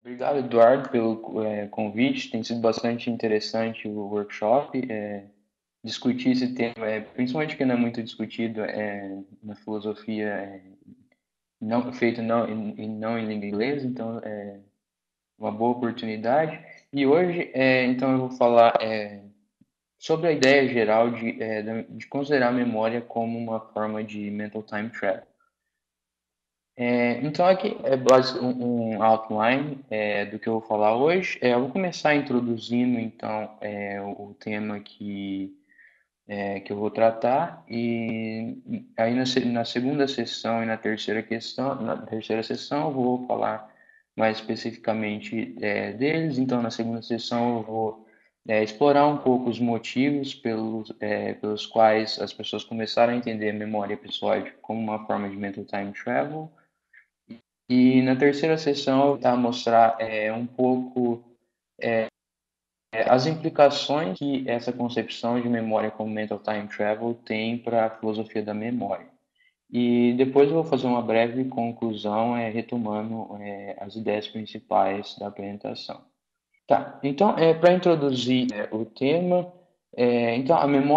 Obrigado, Eduardo, pelo convite. Tem sido bastante interessante o workshop. Discutir esse tema, principalmente que não é muito discutido na filosofia, não, feito não, não em língua inglesa, então é uma boa oportunidade. E hoje, então, eu vou falar sobre a ideia geral de considerar a memória como uma forma de mental time travel. Então, aqui é um outline do que eu vou falar hoje. Eu vou começar introduzindo, então, o tema que eu vou tratar, e aí na segunda sessão e na terceira sessão, eu vou falar mais especificamente deles. Então, na segunda sessão, eu vou explorar um pouco os motivos pelos quais as pessoas começaram a entender a memória episódica como uma forma de mental time travel. E na terceira sessão eu vou tentar mostrar um pouco as implicações que essa concepção de memória como mental time travel tem para a filosofia da memória. E depois eu vou fazer uma breve conclusão, retomando as ideias principais da apresentação. Tá, então, para introduzir o tema, então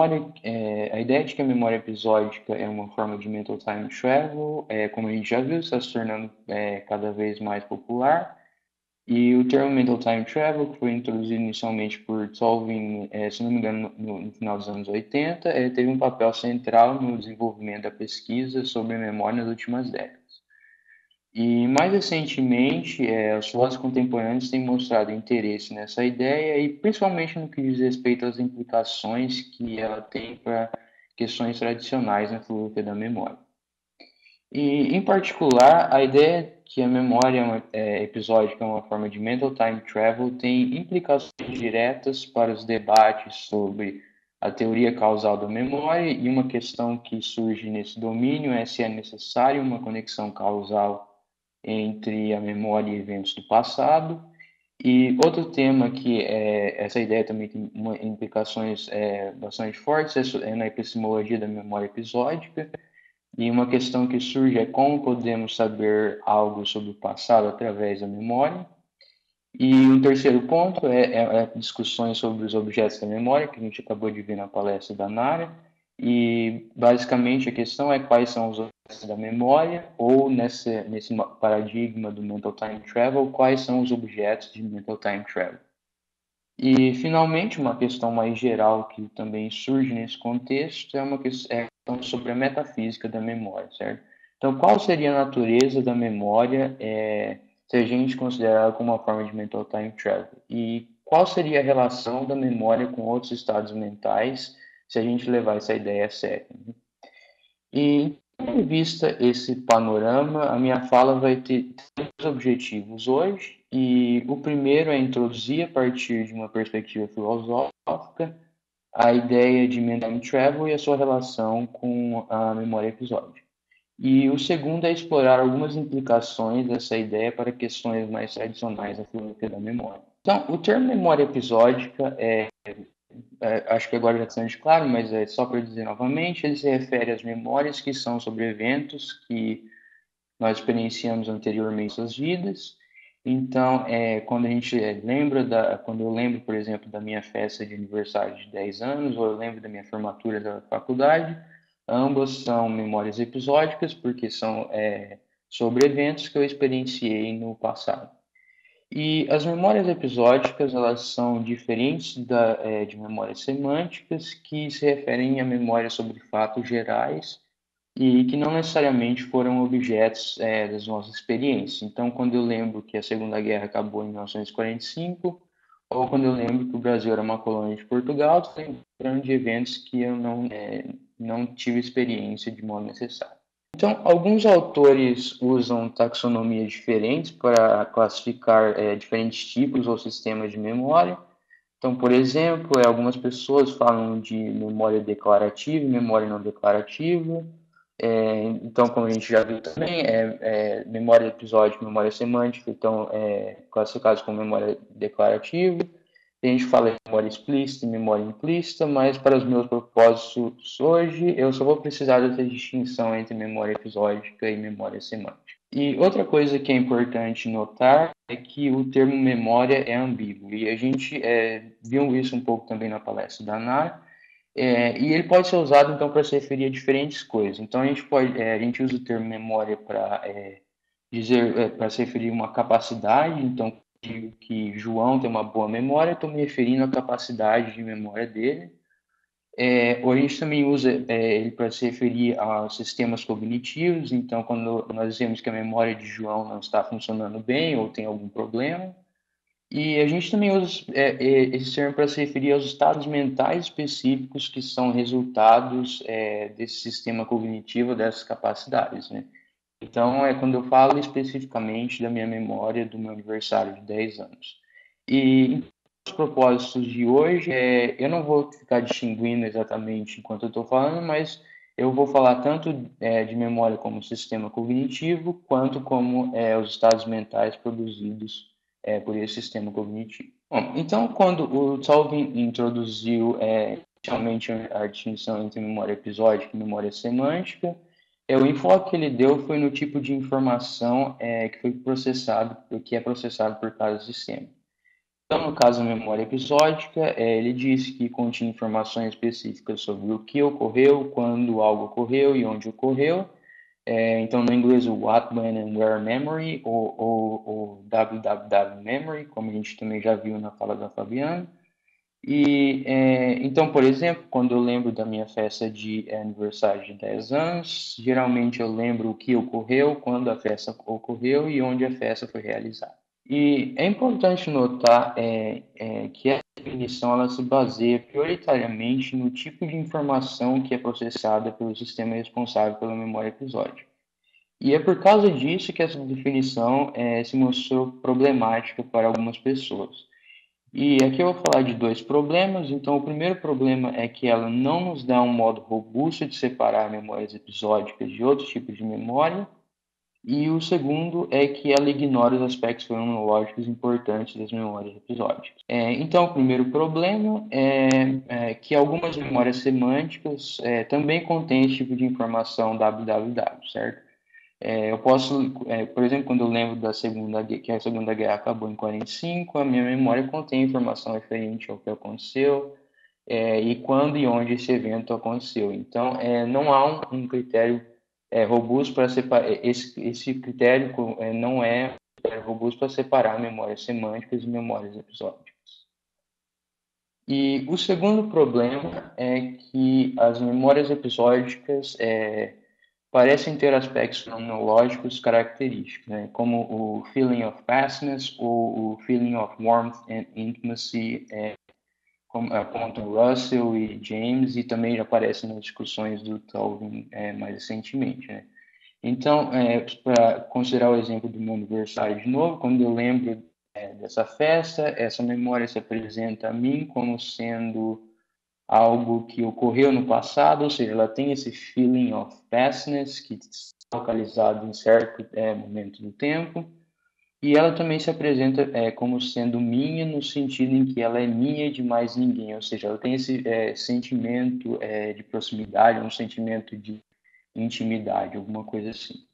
a ideia de que a memória episódica é uma forma de mental time travel, como a gente já viu, está se tornando cada vez mais popular. E o termo mental time travel, que foi introduzido inicialmente por Tolkien, se não me engano, no final dos anos 80, teve um papel central no desenvolvimento da pesquisa sobre a memória nas últimas décadas. E mais recentemente, os filósofos contemporâneos têm mostrado interesse nessa ideia e principalmente no que diz respeito às implicações que ela tem para questões tradicionais na filosofia da memória. E, em particular, a ideia que a memória episódica é uma forma de mental time travel tem implicações diretas para os debates sobre a teoria causal da memória, e uma questão que surge nesse domínio é se é necessário uma conexão causal entre a memória e eventos do passado. E outro tema essa ideia também tem implicações bastante fortes é na epistemologia da memória episódica. E uma questão que surge é como podemos saber algo sobre o passado através da memória. E um terceiro ponto é discussões sobre os objetos da memória, que a gente acabou de ver na palestra da Nara. E basicamente a questão é quais são os objetos da memória, ou nesse paradigma do mental time travel, quais são os objetos de mental time travel. E, finalmente, uma questão mais geral que também surge nesse contexto é uma questão sobre a metafísica da memória, certo? Então, qual seria a natureza da memória se a gente considerar ela como uma forma de mental time travel? E qual seria a relação da memória com outros estados mentais se a gente levar essa ideia a sério, né? E, tendo em vista esse panorama, a minha fala vai ter três objetivos hoje, e o primeiro é introduzir, a partir de uma perspectiva filosófica, a ideia de mental time travel e a sua relação com a memória episódica. E o segundo é explorar algumas implicações dessa ideia para questões mais tradicionais da filosofia da memória. Então, o termo memória episódica acho que agora já está bastante claro, mas é só para dizer novamente, ele se refere às memórias que são sobre eventos que nós experienciamos anteriormente em suas vidas. Então, quando a gente quando eu lembro, por exemplo, da minha festa de aniversário de 10 anos, ou eu lembro da minha formatura da faculdade, ambas são memórias episódicas, porque são sobre eventos que eu experienciei no passado. E as memórias episódicas, elas são diferentes de memórias semânticas, que se referem a memórias sobre fatos gerais e que não necessariamente foram objetos das nossas experiências. Então, quando eu lembro que a Segunda Guerra acabou em 1945, ou quando eu lembro que o Brasil era uma colônia de Portugal, estou lembrando de eventos que eu não tive experiência de modo necessário. Então, alguns autores usam taxonomias diferentes para classificar diferentes tipos ou sistemas de memória. Então, por exemplo, algumas pessoas falam de memória declarativa e memória não declarativa. Então, como a gente já viu também, memória episódica e memória semântica, então, classificados como memória declarativa. A gente fala em memória explícita e memória implícita, mas para os meus propósitos hoje, eu só vou precisar dessa distinção entre memória episódica e memória semântica. E outra coisa que é importante notar é que o termo memória é ambíguo, e a gente viu isso um pouco também na palestra da Nara, e ele pode ser usado então para se referir a diferentes coisas. Então a gente usa o termo memória para dizer, para se referir a uma capacidade. Então, digo que João tem uma boa memória, estou me referindo à capacidade de memória dele. Ou a gente também usa ele para se referir a sistemas cognitivos. Então, quando nós dizemos que a memória de João não está funcionando bem ou tem algum problema. E a gente também usa esse termo para se referir aos estados mentais específicos que são resultados desse sistema cognitivo, dessas capacidades, né? Então, é quando eu falo especificamente da minha memória do meu aniversário de 10 anos. E os propósitos de hoje, eu não vou ficar distinguindo exatamente enquanto eu estou falando, mas eu vou falar tanto de memória como sistema cognitivo, quanto como os estados mentais produzidos por esse sistema cognitivo. Bom, então, quando o Tolkien introduziu inicialmente a distinção entre memória episódica e memória semântica, o enfoque que ele deu foi no tipo de informação que foi processado, que é processado por cada sistema. Então, no caso da memória episódica, ele disse que continha informações específicas sobre o que ocorreu, quando algo ocorreu e onde ocorreu. Então, no inglês, o What, When and Where Memory, ou WWW Memory, como a gente também já viu na fala da Fabiana. E então, por exemplo, quando eu lembro da minha festa de aniversário de 10 anos, geralmente eu lembro o que ocorreu, quando a festa ocorreu e onde a festa foi realizada. E é importante notar que essa definição ela se baseia prioritariamente no tipo de informação que é processada pelo sistema responsável pela memória episódica. E é por causa disso que essa definição se mostrou problemática para algumas pessoas. E aqui eu vou falar de dois problemas. Então, o primeiro problema é que ela não nos dá um modo robusto de separar memórias episódicas de outros tipos de memória. E o segundo é que ela ignora os aspectos fenomenológicos importantes das memórias episódicas. Então, o primeiro problema é que algumas memórias semânticas também contêm esse tipo de informação www, certo? Eu posso, por exemplo, quando eu lembro da que a Segunda Guerra acabou em 45, a minha memória contém informação referente ao que aconteceu, e quando e onde esse evento aconteceu. Então, não há um critério robusto para separar, esse critério não é robusto para separar memórias semânticas e memórias episódicas. E o segundo problema é que as memórias episódicas parecem ter aspectos fenomenológicos característicos, né? Como o feeling of vastness ou o feeling of warmth and intimacy, como apontam Russell e James, e também já aparece nas discussões do Tolkien mais recentemente, né? Então, para considerar o exemplo do meu aniversário de novo, quando eu lembro dessa festa, essa memória se apresenta a mim como sendo algo que ocorreu no passado, ou seja, ela tem esse feeling of pastness que está localizado em certo momento do tempo, e ela também se apresenta como sendo minha no sentido em que ela é minha de mais ninguém, ou seja, ela tem esse sentimento de proximidade, um sentimento de intimidade, alguma coisa assim.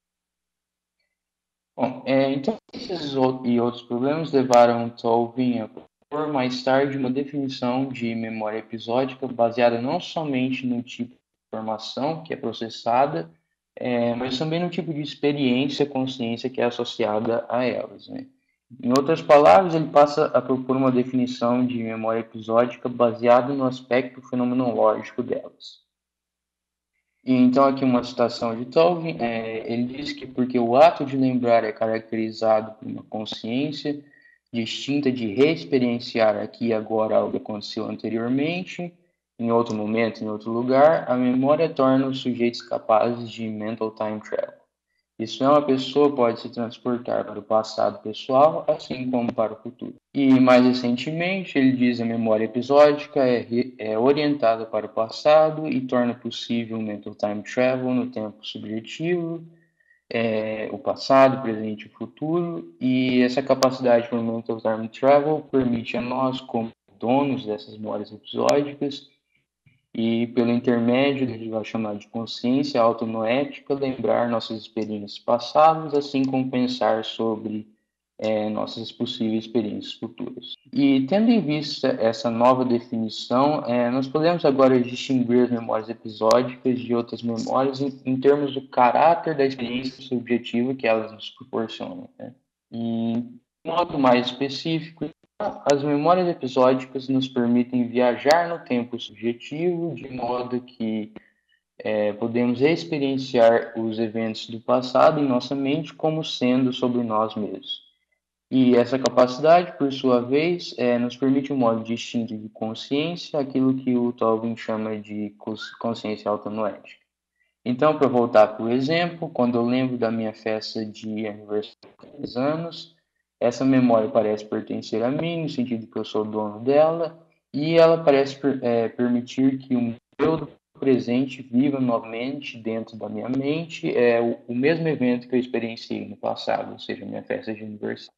Bom, então esses e outros problemas levaram Tolkien a propor mais tarde uma definição de memória episódica baseada não somente no tipo de informação que é processada, mas também no tipo de experiência, consciência que é associada a elas, né? Em outras palavras, ele passa a propor uma definição de memória episódica baseada no aspecto fenomenológico delas. E então, aqui uma citação de Tolkien, ele diz que porque o ato de lembrar é caracterizado por uma consciência distinta de reexperienciar aqui e agora algo que aconteceu anteriormente, em outro momento, em outro lugar, a memória torna os sujeitos capazes de mental time travel. Isso é, uma pessoa pode se transportar para o passado pessoal, assim como para o futuro. E mais recentemente, ele diz que a memória episódica é orientada para o passado e torna possível o mental time travel no tempo subjetivo, o passado, o presente e o futuro. E essa capacidade para o mental time travel permite a nós, como donos dessas memórias episódicas, e, pelo intermédio do que ele vai chamar de consciência autonoética, lembrar nossas experiências passadas, assim como pensar sobre nossas possíveis experiências futuras. E, tendo em vista essa nova definição, nós podemos agora distinguir as memórias episódicas de outras memórias em termos do caráter da experiência subjetiva que elas nos proporcionam, né? E, de modo mais específico, as memórias episódicas nos permitem viajar no tempo subjetivo, de modo que podemos experienciar os eventos do passado em nossa mente como sendo sobre nós mesmos. E essa capacidade, por sua vez, nos permite um modo distinto de consciência, aquilo que o Tolkien chama de consciência autonoética. Então, para voltar para o exemplo, quando eu lembro da minha festa de aniversário de 10 anos, essa memória parece pertencer a mim, no sentido que eu sou dono dela, e ela parece permitir que o meu do presente viva novamente dentro da minha mente o mesmo evento que eu experienciei no passado, ou seja, minha festa de aniversário.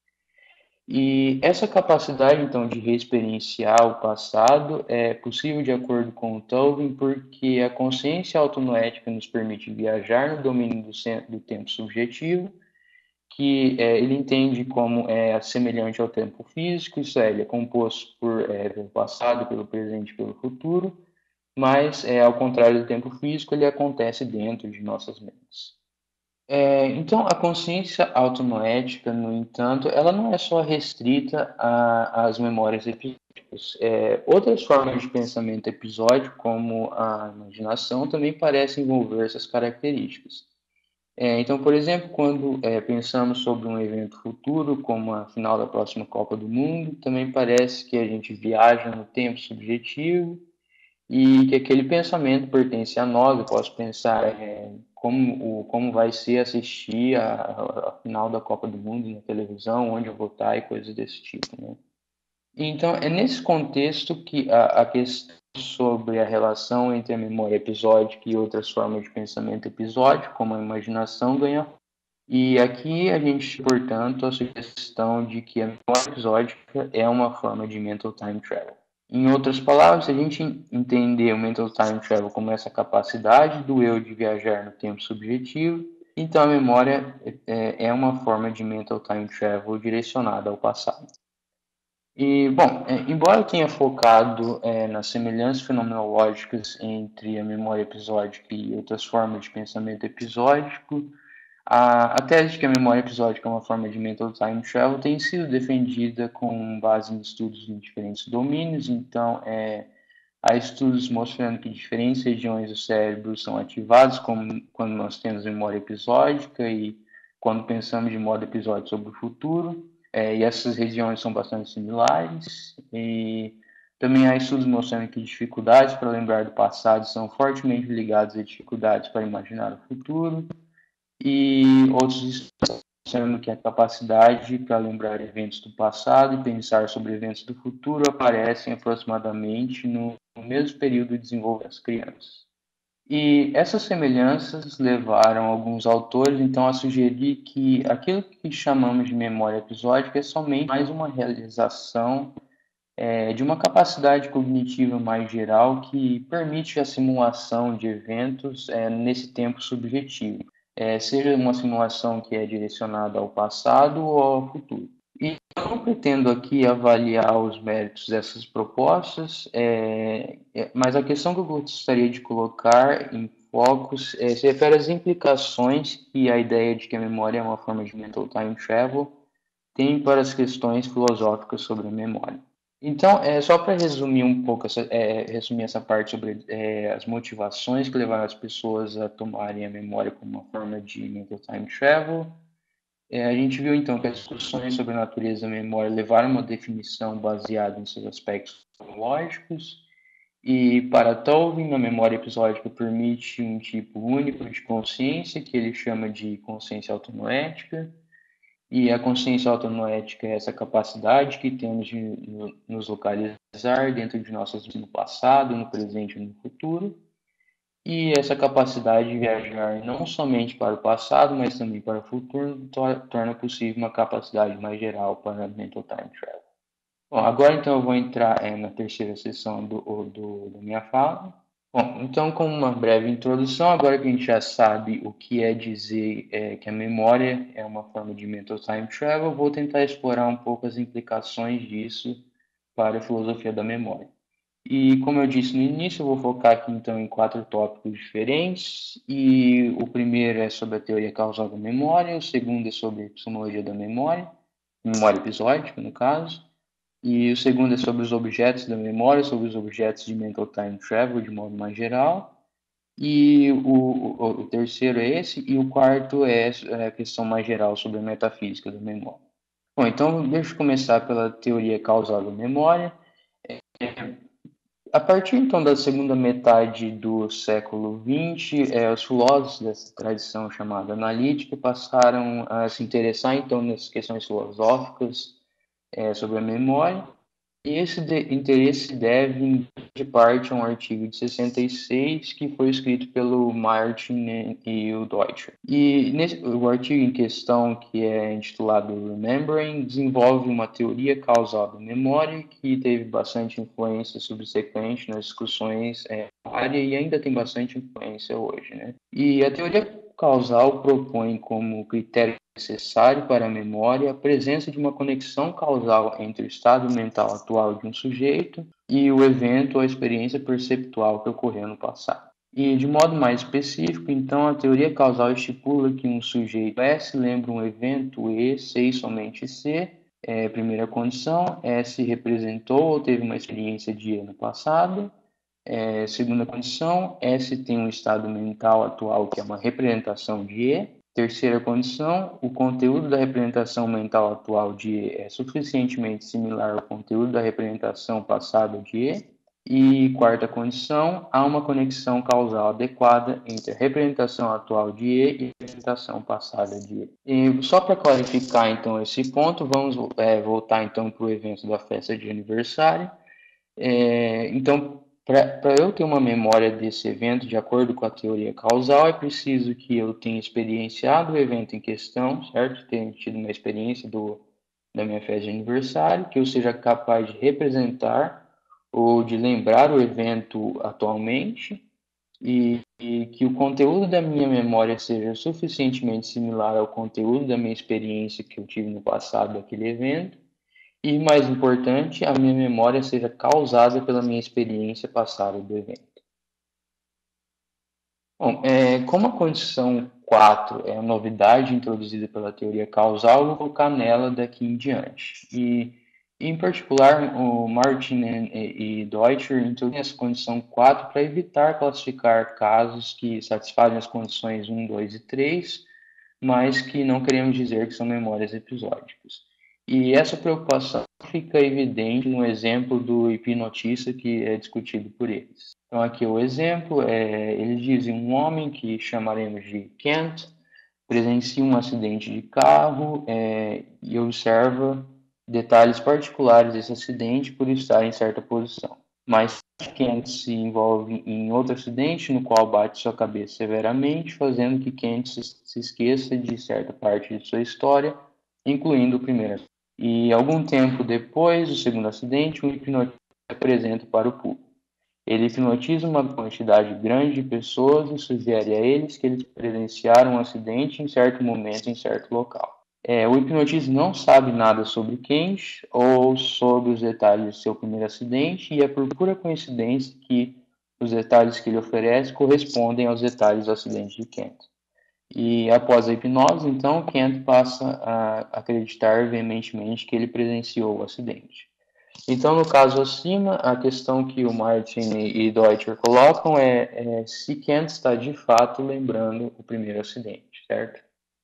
E essa capacidade, então, de reexperienciar o passado é possível de acordo com o Tolkien porque a consciência autonoética nos permite viajar no domínio do tempo subjetivo, que ele entende como semelhante ao tempo físico, isso é, ele é composto pelo passado, pelo presente e pelo futuro, mas, ao contrário do tempo físico, ele acontece dentro de nossas mentes. Então, a consciência autonoética, no entanto, ela não é só restrita às memórias episódicas. Outras formas de pensamento episódico, como a imaginação, também parecem envolver essas características. Então, por exemplo, quando pensamos sobre um evento futuro, como a final da próxima Copa do Mundo, também parece que a gente viaja no tempo subjetivo e que aquele pensamento pertence a nós. Eu posso pensar como vai ser assistir a final da Copa do Mundo na televisão, onde eu vou estar e coisas desse tipo, né? Então, é nesse contexto que a questão sobre a relação entre a memória episódica e outras formas de pensamento episódico, como a imaginação, ganha. E aqui a gente, portanto, a sugestão de que a memória episódica é uma forma de mental time travel. Em outras palavras, se a gente entender o mental time travel como essa capacidade do eu de viajar no tempo subjetivo, então a memória é uma forma de mental time travel direcionada ao passado. E, bom, embora eu tenha focado nas semelhanças fenomenológicas entre a memória episódica e outras formas de pensamento episódico, a tese de que a memória episódica é uma forma de mental time travel tem sido defendida com base em estudos em diferentes domínios. Então, há estudos mostrando que diferentes regiões do cérebro são ativadas como quando nós temos memória episódica e quando pensamos de modo episódico sobre o futuro. E essas regiões são bastante similares. E também há estudos mostrando que dificuldades para lembrar do passado são fortemente ligadas a dificuldades para imaginar o futuro. E outros estudos mostrando que a capacidade para lembrar eventos do passado e pensar sobre eventos do futuro aparecem aproximadamente no mesmo período de desenvolvimento das crianças. E essas semelhanças levaram alguns autores, então, a sugerir que aquilo que chamamos de memória episódica é somente mais uma realização de uma capacidade cognitiva mais geral que permite a simulação de eventos nesse tempo subjetivo, seja uma simulação que é direcionada ao passado ou ao futuro. E eu não pretendo aqui avaliar os méritos dessas propostas, mas a questão que eu gostaria de colocar em focos se refere às implicações que a ideia de que a memória é uma forma de mental time travel tem para as questões filosóficas sobre a memória. Então, só para resumir um pouco, resumir essa parte sobre as motivações que levaram as pessoas a tomarem a memória como uma forma de mental time travel, a gente viu então que as discussões sobre a natureza da memória levaram a uma definição baseada em seus aspectos lógicos, e para Tolkien, a memória episódica permite um tipo único de consciência, que ele chama de consciência autonoética, e a consciência autonoética é essa capacidade que temos de nos localizar dentro de nossas vidas no passado, no presente e no futuro. E essa capacidade de viajar não somente para o passado, mas também para o futuro, torna possível uma capacidade mais geral para mental time travel. Bom, agora então eu vou entrar na terceira sessão da minha fala. Bom, então, como uma breve introdução, agora que a gente já sabe o que é dizer que a memória é uma forma de mental time travel, eu vou tentar explorar um pouco as implicações disso para a filosofia da memória. E como eu disse no início, eu vou focar aqui então em 4 tópicos diferentes. E o primeiro é sobre a teoria causal da memória, o segundo é sobre a epistemologia da memória episódica, no caso. E o segundo é sobre os objetos da memória, sobre os objetos de mental time travel de modo mais geral. E o terceiro é esse, e o quarto é a questão mais geral sobre a metafísica da memória. Bom, então deixa eu começar pela teoria causal da memória. A partir então da segunda metade do século XX, os filósofos dessa tradição chamada analítica passaram a se interessar então nessas questões filosóficas sobre a memória. E esse interesse deve, em grande parte, a um artigo de 66 que foi escrito pelo Martin e o Deutscher. O artigo em questão, que é intitulado Remembering, desenvolve uma teoria causal da memória que teve bastante influência subsequente nas discussões na área e ainda tem bastante influência hoje, né? E a teoria causal propõe como critério necessário para a memória a presença de uma conexão causal entre o estado mental atual de um sujeito e o evento ou a experiência perceptual que ocorreu no passado. E, de modo mais específico, então, a teoria causal estipula que um sujeito S lembra um evento E, C e somente C, primeira condição, S representou ou teve uma experiência de E no passado. Segunda condição, S tem um estado mental atual que é uma representação de E. Terceira condição, o conteúdo da representação mental atual de E é suficientemente similar ao conteúdo da representação passada de E. E quarta condição, há uma conexão causal adequada entre a representação atual de E e a representação passada de E. E só para clarificar então esse ponto, vamos voltar então para o evento da festa de aniversário. Então, para eu ter uma memória desse evento, de acordo com a teoria causal, é preciso que eu tenha experienciado o evento em questão, certo? Tenha tido uma experiência da minha festa de aniversário, que eu seja capaz de representar ou de lembrar o evento atualmente e que o conteúdo da minha memória seja suficientemente similar ao conteúdo da minha experiência que eu tive no passado daquele evento. E, mais importante, a minha memória seja causada pela minha experiência passada do evento. Bom, como a condição 4 é a novidade introduzida pela teoria causal, eu vou focar nela daqui em diante. Em particular, o Martin e Deutscher introduzem essa condição 4 para evitar classificar casos que satisfazem as condições 1, 2 e 3, mas que não queremos dizer que são memórias episódicas. E essa preocupação fica evidente no exemplo do hipnotista que é discutido por eles. Então, aqui o exemplo, eles dizem um homem que chamaremos de Kent presencia um acidente de carro e observa detalhes particulares desse acidente por estar em certa posição. Mas Kent se envolve em outro acidente no qual bate sua cabeça severamente, fazendo que Kent se esqueça de certa parte de sua história, incluindo o primeiro. E algum tempo depois do segundo acidente, um hipnotista se apresenta para o público. Ele hipnotiza uma quantidade grande de pessoas e sugere a eles que eles presenciaram um acidente em certo momento, em certo local. O hipnotista não sabe nada sobre Kent ou sobre os detalhes de seu primeiro acidente, e é por pura coincidência que os detalhes que ele oferece correspondem aos detalhes do acidente de Kent. E após a hipnose, então, Kent passa a acreditar veementemente que ele presenciou o acidente. Então, no caso acima, a questão que o Martin e Deutscher colocam é se Kent está de fato lembrando o primeiro acidente, certo?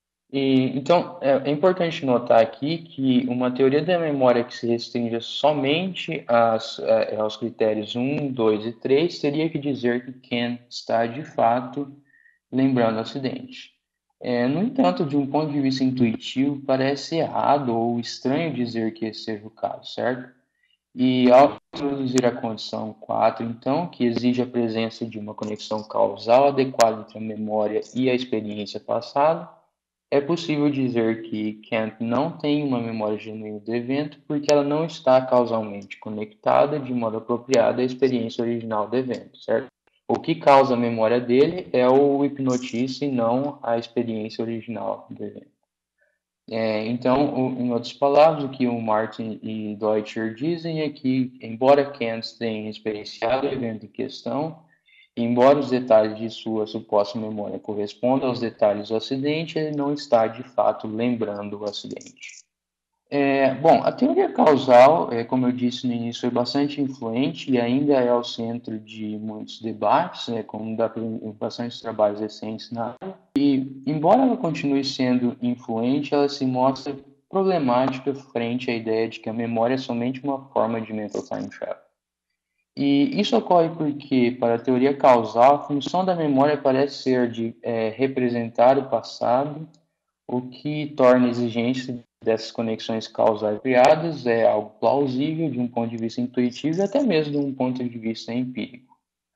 Então, é importante notar aqui que uma teoria da memória que se restringe somente aos critérios 1, 2 e 3 teria que dizer que Kent está de fato lembrando o acidente. No entanto, de um ponto de vista intuitivo, parece errado ou estranho dizer que esse seja o caso, certo? E ao introduzir a condição 4, então, que exige a presença de uma conexão causal adequada entre a memória e a experiência passada, É possível dizer que Kant não tem uma memória genuína do evento porque ela não está causalmente conectada de modo apropriado à experiência original do evento, certo? O que causa a memória dele é o hipnotista e não a experiência original do evento. Então, em outras palavras, o que o Martin e Deutscher dizem é que, embora Kant tenha experienciado o evento em questão, e embora os detalhes de sua suposta memória correspondam aos detalhes do acidente, ele não está de fato lembrando o acidente. Bom, a teoria causal, como eu disse no início, é bastante influente e ainda é ao centro de muitos debates, como dá para bastante trabalhos recentes na área. E, embora ela continue sendo influente, ela se mostra problemática frente à ideia de que a memória é somente uma forma de mental time travel. E isso ocorre porque, para a teoria causal, a função da memória parece ser de representar o passado, o que torna a exigência dessas conexões causais criadas é algo plausível de um ponto de vista intuitivo e até mesmo de um ponto de vista empírico.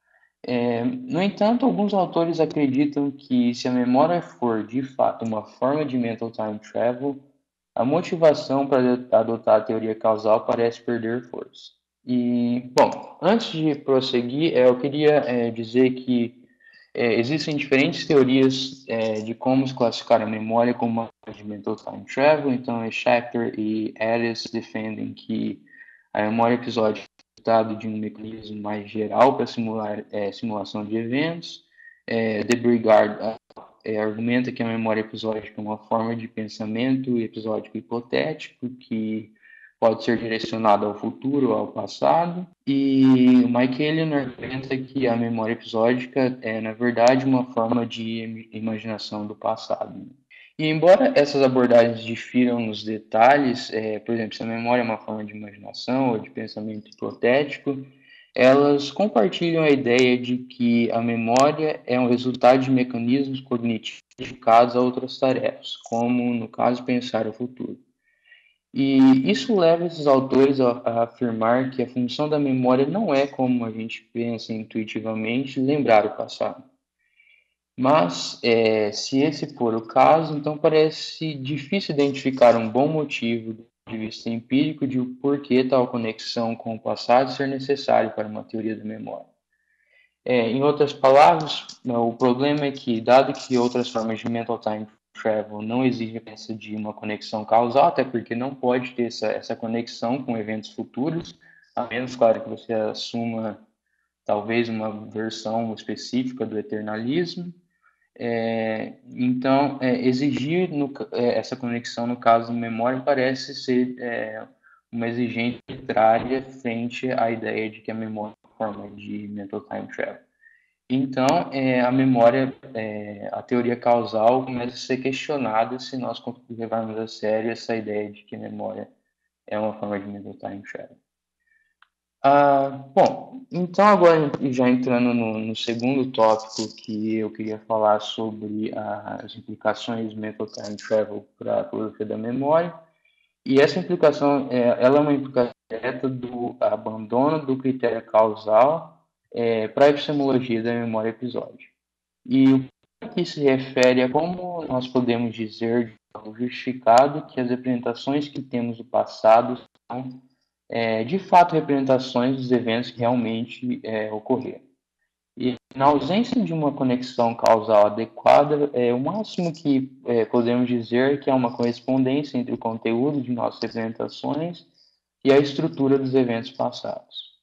No entanto, alguns autores acreditam que se a memória for de fato uma forma de mental time travel, a motivação para adotar a teoria causal parece perder força. E, bom, antes de prosseguir, eu queria dizer que existem diferentes teorias de como se classificar a memória como uma de mental time travel. Então, Schechter e Ellis defendem que a memória episódica é resultado de um mecanismo mais geral para simular simulação de eventos. De Brigard argumenta que a memória episódica é uma forma de pensamento episódico hipotético que pode ser direcionado ao futuro ou ao passado. E o Michaelian argumenta que a memória episódica é, na verdade, uma forma de imaginação do passado. E embora essas abordagens difiram nos detalhes, por exemplo, se a memória é uma forma de imaginação ou de pensamento hipotético, elas compartilham a ideia de que a memória é um resultado de mecanismos cognitivos dedicados a outras tarefas, como, no caso, pensar o futuro. E isso leva esses autores a afirmar que a função da memória não é, como a gente pensa intuitivamente, lembrar o passado. Mas, se esse for o caso, então parece difícil identificar um bom motivo do ponto de vista empírico de o porquê tal conexão com o passado ser necessário para uma teoria da memória. Em outras palavras, o problema é que, dado que outras formas de mental time travel não exigem a presença de uma conexão causal, até porque não pode ter essa conexão com eventos futuros, a menos, claro, que você assuma talvez uma versão específica do eternalismo. Então, exigir essa conexão, no caso da memória, parece ser uma exigência arbitrária frente à ideia de que a memória é uma forma de mental time travel. Então, a memória, a teoria causal começa a ser questionada se nós levarmos a sério essa ideia de que a memória é uma forma de mental time travel. Bom, então agora já entrando no segundo tópico que eu queria falar sobre as implicações do mental time travel para a filosofia da memória. E essa implicação, ela é uma implicação direta do abandono do critério causal para a epistemologia da memória episódica. E o que se refere a como nós podemos dizer de modo justificado que as representações que temos do passado são de fato representações dos eventos que realmente ocorreram. E na ausência de uma conexão causal adequada, o máximo que podemos dizer é que há uma correspondência entre o conteúdo de nossas representações e a estrutura dos eventos passados.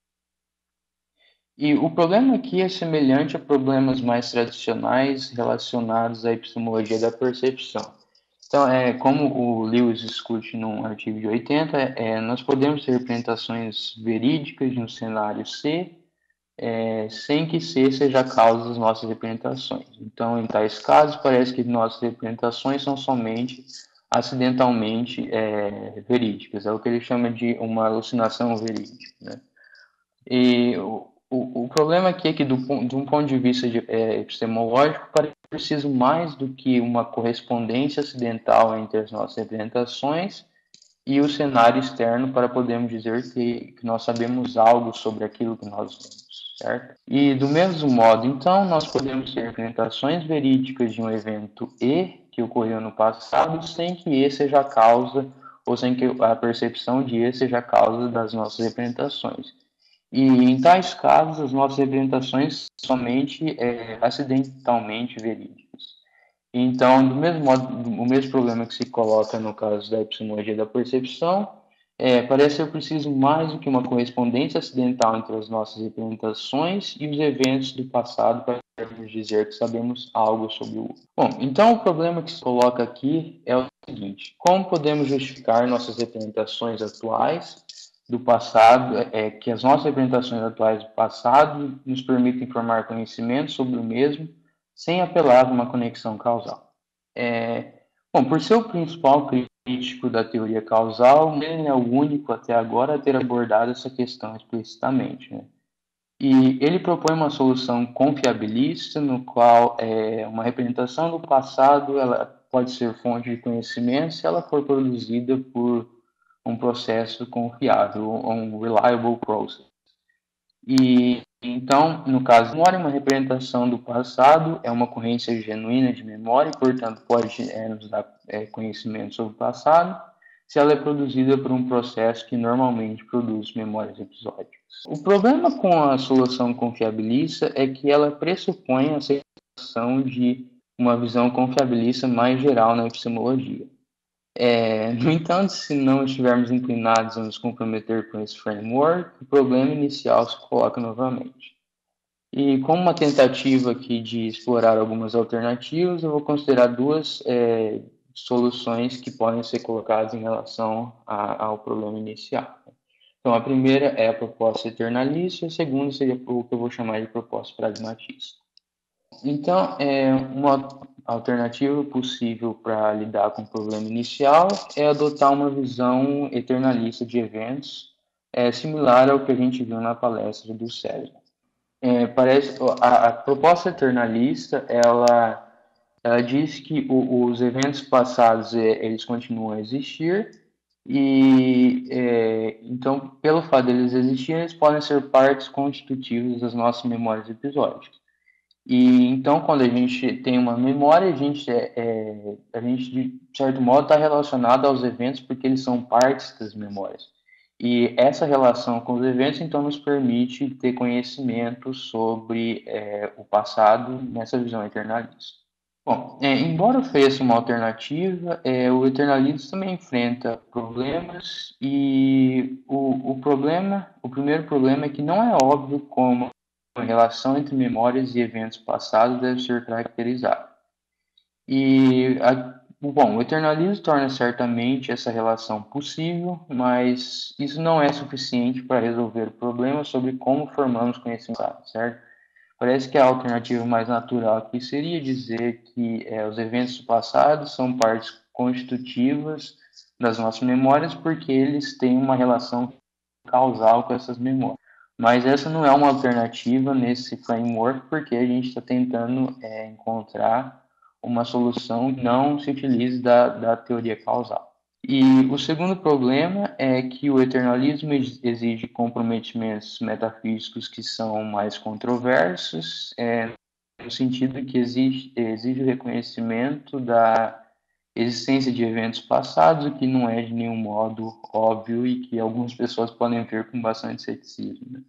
E o problema aqui é semelhante a problemas mais tradicionais relacionados à epistemologia da percepção. Então, como o Lewis discute num artigo de 80, nós podemos ter representações verídicas de um cenário C, sem que C seja a causa das nossas representações. Então, em tais casos, parece que nossas representações são somente acidentalmente verídicas. É o que ele chama de uma alucinação verídica, né? E o problema aqui é que, de um ponto de vista epistemológico, parece preciso mais do que uma correspondência acidental entre as nossas representações e o cenário externo para podermos dizer que nós sabemos algo sobre aquilo que nós vemos, certo? E do mesmo modo, então, nós podemos ter representações verídicas de um evento E que ocorreu no passado sem que esse seja a causa, ou sem que a percepção de esse seja a causa das nossas representações. E em tais casos, as nossas representações somente acidentalmente verídicas. Então, do mesmo modo, o mesmo problema que se coloca no caso da epistemologia da percepção, parece ser preciso mais do que uma correspondência acidental entre as nossas representações e os eventos do passado para dizer que sabemos algo sobre o outro. Bom, então o problema que se coloca aqui é o seguinte: como podemos justificar nossas representações atuais do passado, que as nossas representações atuais do passado nos permitem formar conhecimento sobre o mesmo sem apelar a uma conexão causal? Bom, por ser o principal crítico da teoria causal, ele é o único até agora a ter abordado essa questão explicitamente, né? E ele propõe uma solução confiabilista, no qual uma representação do passado ela pode ser fonte de conhecimento se ela for produzida por um processo confiável, um reliable process. E então, no caso, memória é uma representação do passado, é uma ocorrência genuína de memória, e, portanto, pode nos dar conhecimento sobre o passado, se ela é produzida por um processo que normalmente produz memórias episódicas. O problema com a solução confiabilista é que ela pressupõe a aceitação de uma visão confiabilista mais geral na epistemologia. No entanto, se não estivermos inclinados a nos comprometer com esse framework, o problema inicial se coloca novamente. E como uma tentativa aqui de explorar algumas alternativas, eu vou considerar duas soluções que podem ser colocadas em relação ao problema inicial. Então, a primeira é a proposta eternalista, e a segunda seria o que eu vou chamar de proposta pragmatista. Então, uma alternativa possível para lidar com o problema inicial é adotar uma visão eternalista de eventos, similar ao que a gente viu na palestra do César. Parece a proposta eternalista, ela diz que os eventos passados eles continuam a existir e então, pelo fato de eles existirem, eles podem ser partes constitutivas das nossas memórias episódicas. E então, quando a gente tem uma memória, a gente de certo modo está relacionado aos eventos porque eles são partes das memórias. E essa relação com os eventos, então, nos permite ter conhecimento sobre o passado nessa visão eternalista. Bom, embora ofereça uma alternativa, o eternalismo também enfrenta problemas e o primeiro problema é que não é óbvio como a relação entre memórias e eventos passados deve ser caracterizada. Bom, o eternalismo torna certamente essa relação possível, mas isso não é suficiente para resolver o problema sobre como formamos conhecimento, certo? Parece que a alternativa mais natural aqui seria dizer que os eventos passados são partes constitutivas das nossas memórias porque eles têm uma relação causal com essas memórias. Mas essa não é uma alternativa nesse framework porque a gente está tentando encontrar uma solução que não se utilize da teoria causal. E o segundo problema é que o eternalismo exige comprometimentos metafísicos que são mais controversos, no sentido que exige o reconhecimento da existência de eventos passados, o que não é de nenhum modo óbvio e que algumas pessoas podem ver com bastante ceticismo, né?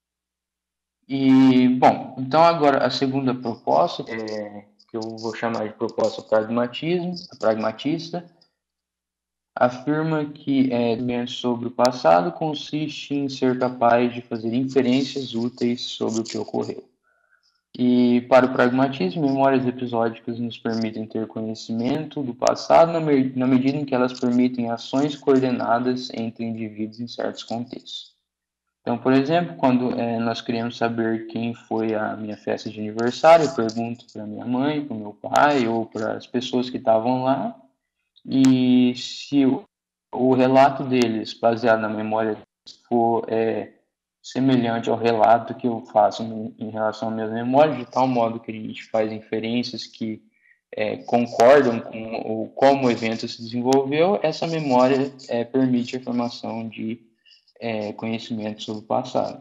E, bom, então agora a segunda proposta, que eu vou chamar de proposta pragmatista, afirma que conhecimento sobre o passado consiste em ser capaz de fazer inferências úteis sobre o que ocorreu. E para o pragmatismo, memórias episódicas nos permitem ter conhecimento do passado na medida em que elas permitem ações coordenadas entre indivíduos em certos contextos. Então, por exemplo, quando nós queremos saber quem foi a minha festa de aniversário, eu pergunto para minha mãe, para o meu pai ou para as pessoas que estavam lá, e se o relato deles, baseado na memória, for semelhante ao relato que eu faço em relação às minhas memórias, de tal modo que a gente faz inferências que concordam com como o evento se desenvolveu, essa memória permite a formação de conhecimento sobre o passado.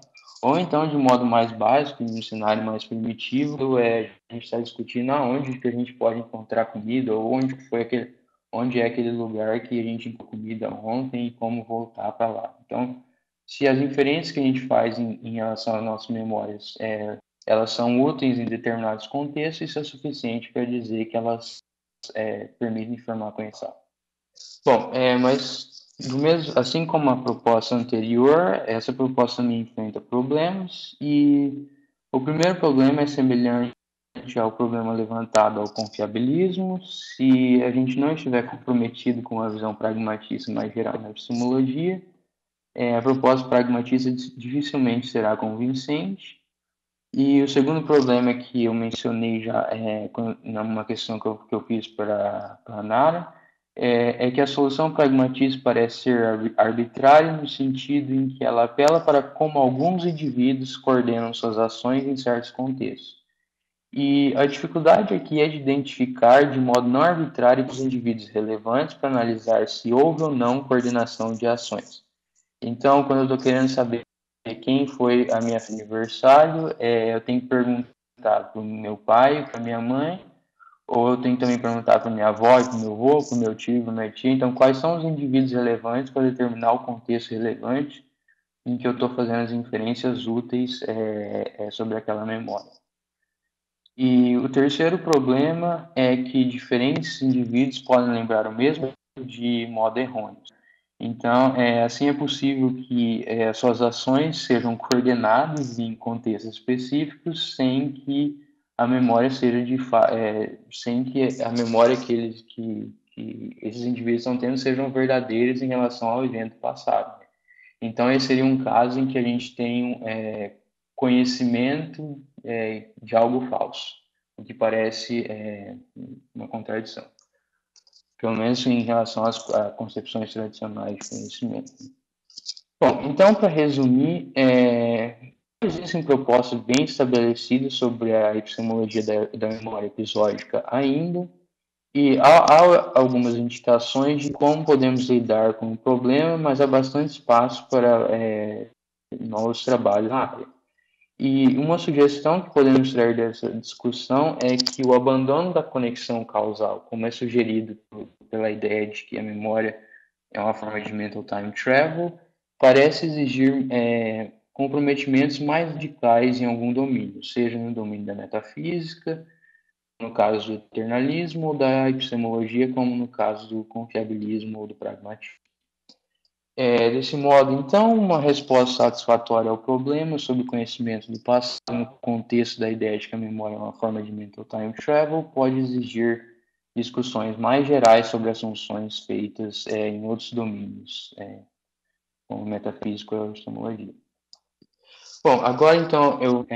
Ou então, de modo mais básico, em um cenário mais primitivo, a gente está discutindo aonde que a gente pode encontrar comida, ou onde é aquele lugar que a gente encontrou comida ontem e como voltar para lá. Então, se as inferências que a gente faz em relação às nossas memórias, elas são úteis em determinados contextos, isso é suficiente para dizer que elas permitem formar conexão. Bom, mas assim como a proposta anterior, essa proposta me enfrenta problemas e o primeiro problema é semelhante ao problema levantado ao confiabilismo. Se a gente não estiver comprometido com a visão pragmatista mais geral da epistemologia, a proposta pragmatista dificilmente será convincente. E o segundo problema que eu mencionei já numa questão que eu fiz para a Nara é que a solução pragmatista parece ser arbitrária no sentido em que ela apela para como alguns indivíduos coordenam suas ações em certos contextos. E a dificuldade aqui é de identificar de modo não arbitrário os indivíduos relevantes para analisar se houve ou não coordenação de ações. Então, quando eu estou querendo saber quem foi a minha aniversário, eu tenho que perguntar para o meu pai, para minha mãe, ou eu tenho que também perguntar para minha avó, para o meu avô, para o meu tio, para minha tia. Então, quais são os indivíduos relevantes para determinar o contexto relevante em que eu estou fazendo as inferências úteis sobre aquela memória. E o terceiro problema é que diferentes indivíduos podem lembrar o mesmo de modo errôneo. Então, assim é possível que suas ações sejam coordenadas em contextos específicos sem que a memória seja sem que a memória que esses indivíduos estão tendo sejam verdadeiras em relação ao evento passado. Então, esse seria um caso em que a gente tem conhecimento de algo falso, o que parece uma contradição, pelo menos em relação às concepções tradicionais de conhecimento. Bom, então, para resumir, existem propostas bem estabelecidas sobre a epistemologia da memória episódica ainda, e há algumas indicações de como podemos lidar com o problema, mas há bastante espaço para novos trabalhos na área. E uma sugestão que podemos trazer dessa discussão é que o abandono da conexão causal, como é sugerido pela ideia de que a memória é uma forma de mental time travel, parece exigir comprometimentos mais radicais em algum domínio, seja no domínio da metafísica, no caso do eternalismo, ou da epistemologia, como no caso do confiabilismo ou do pragmatismo. Desse modo, então, uma resposta satisfatória ao problema sobre o conhecimento do passado no contexto da ideia de que a memória é uma forma de mental time travel pode exigir discussões mais gerais sobre assunções feitas em outros domínios, como metafísica ou epistemologia. Bom, agora então eu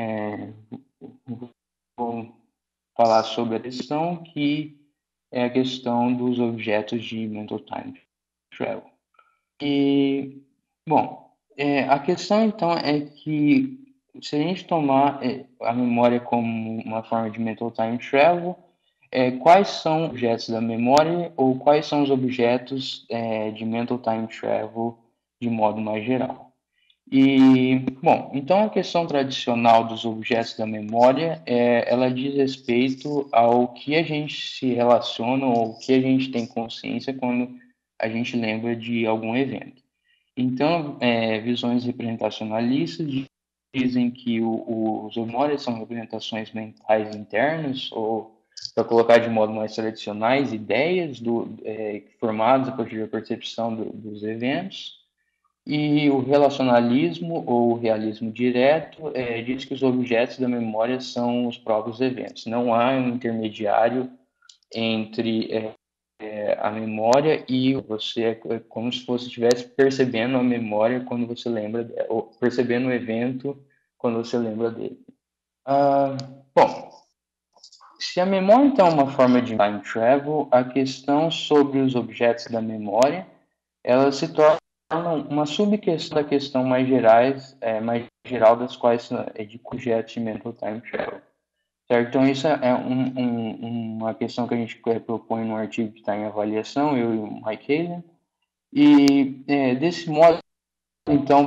vou falar sobre a questão que é a questão dos objetos de mental time travel. E, bom, a questão então é que se a gente tomar a memória como uma forma de mental time travel, quais são os objetos da memória ou quais são os objetos de mental time travel de modo mais geral? E, bom, então a questão tradicional dos objetos da memória, ela diz respeito ao que a gente se relaciona ou o que a gente tem consciência quando a gente lembra de algum evento. Então, visões representacionalistas dizem que os memórias são representações mentais internas, ou, para colocar de modo mais tradicionais, ideias formadas a partir da percepção dos eventos. E o relacionalismo ou o realismo direto diz que os objetos da memória são os próprios eventos. Não há um intermediário entre a memória e você, como se você estivesse percebendo a memória quando você lembra dela, ou percebendo o evento quando você lembra dele. Bom, se a memória então é uma forma de time travel, a questão sobre os objetos da memória, ela se torna uma subquestão da questão mais geral das quais é de objetos de mental time travel. Certo? Então, isso é uma questão que a gente propõe no artigo que está em avaliação, eu e o Mike Haley. E, desse modo, então,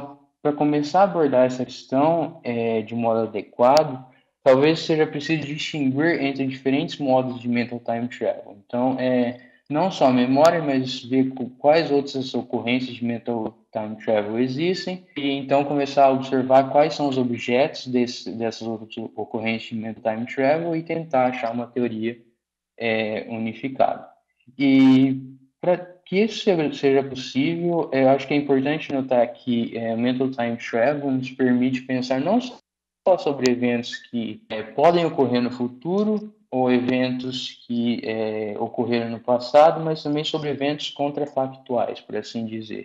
para começar a abordar essa questão de modo adequado, talvez seja preciso distinguir entre diferentes modos de mental time travel. Então, não só a memória, mas ver quais outras ocorrências de mental time travel existem, e então começar a observar quais são os objetos dessas outras ocorrências de mental time travel e tentar achar uma teoria unificada. E para que isso seja possível, eu acho que é importante notar que Mental Time Travel nos permite pensar não só sobre eventos que podem ocorrer no futuro ou eventos que ocorreram no passado, mas também sobre eventos contrafactuais, por assim dizer.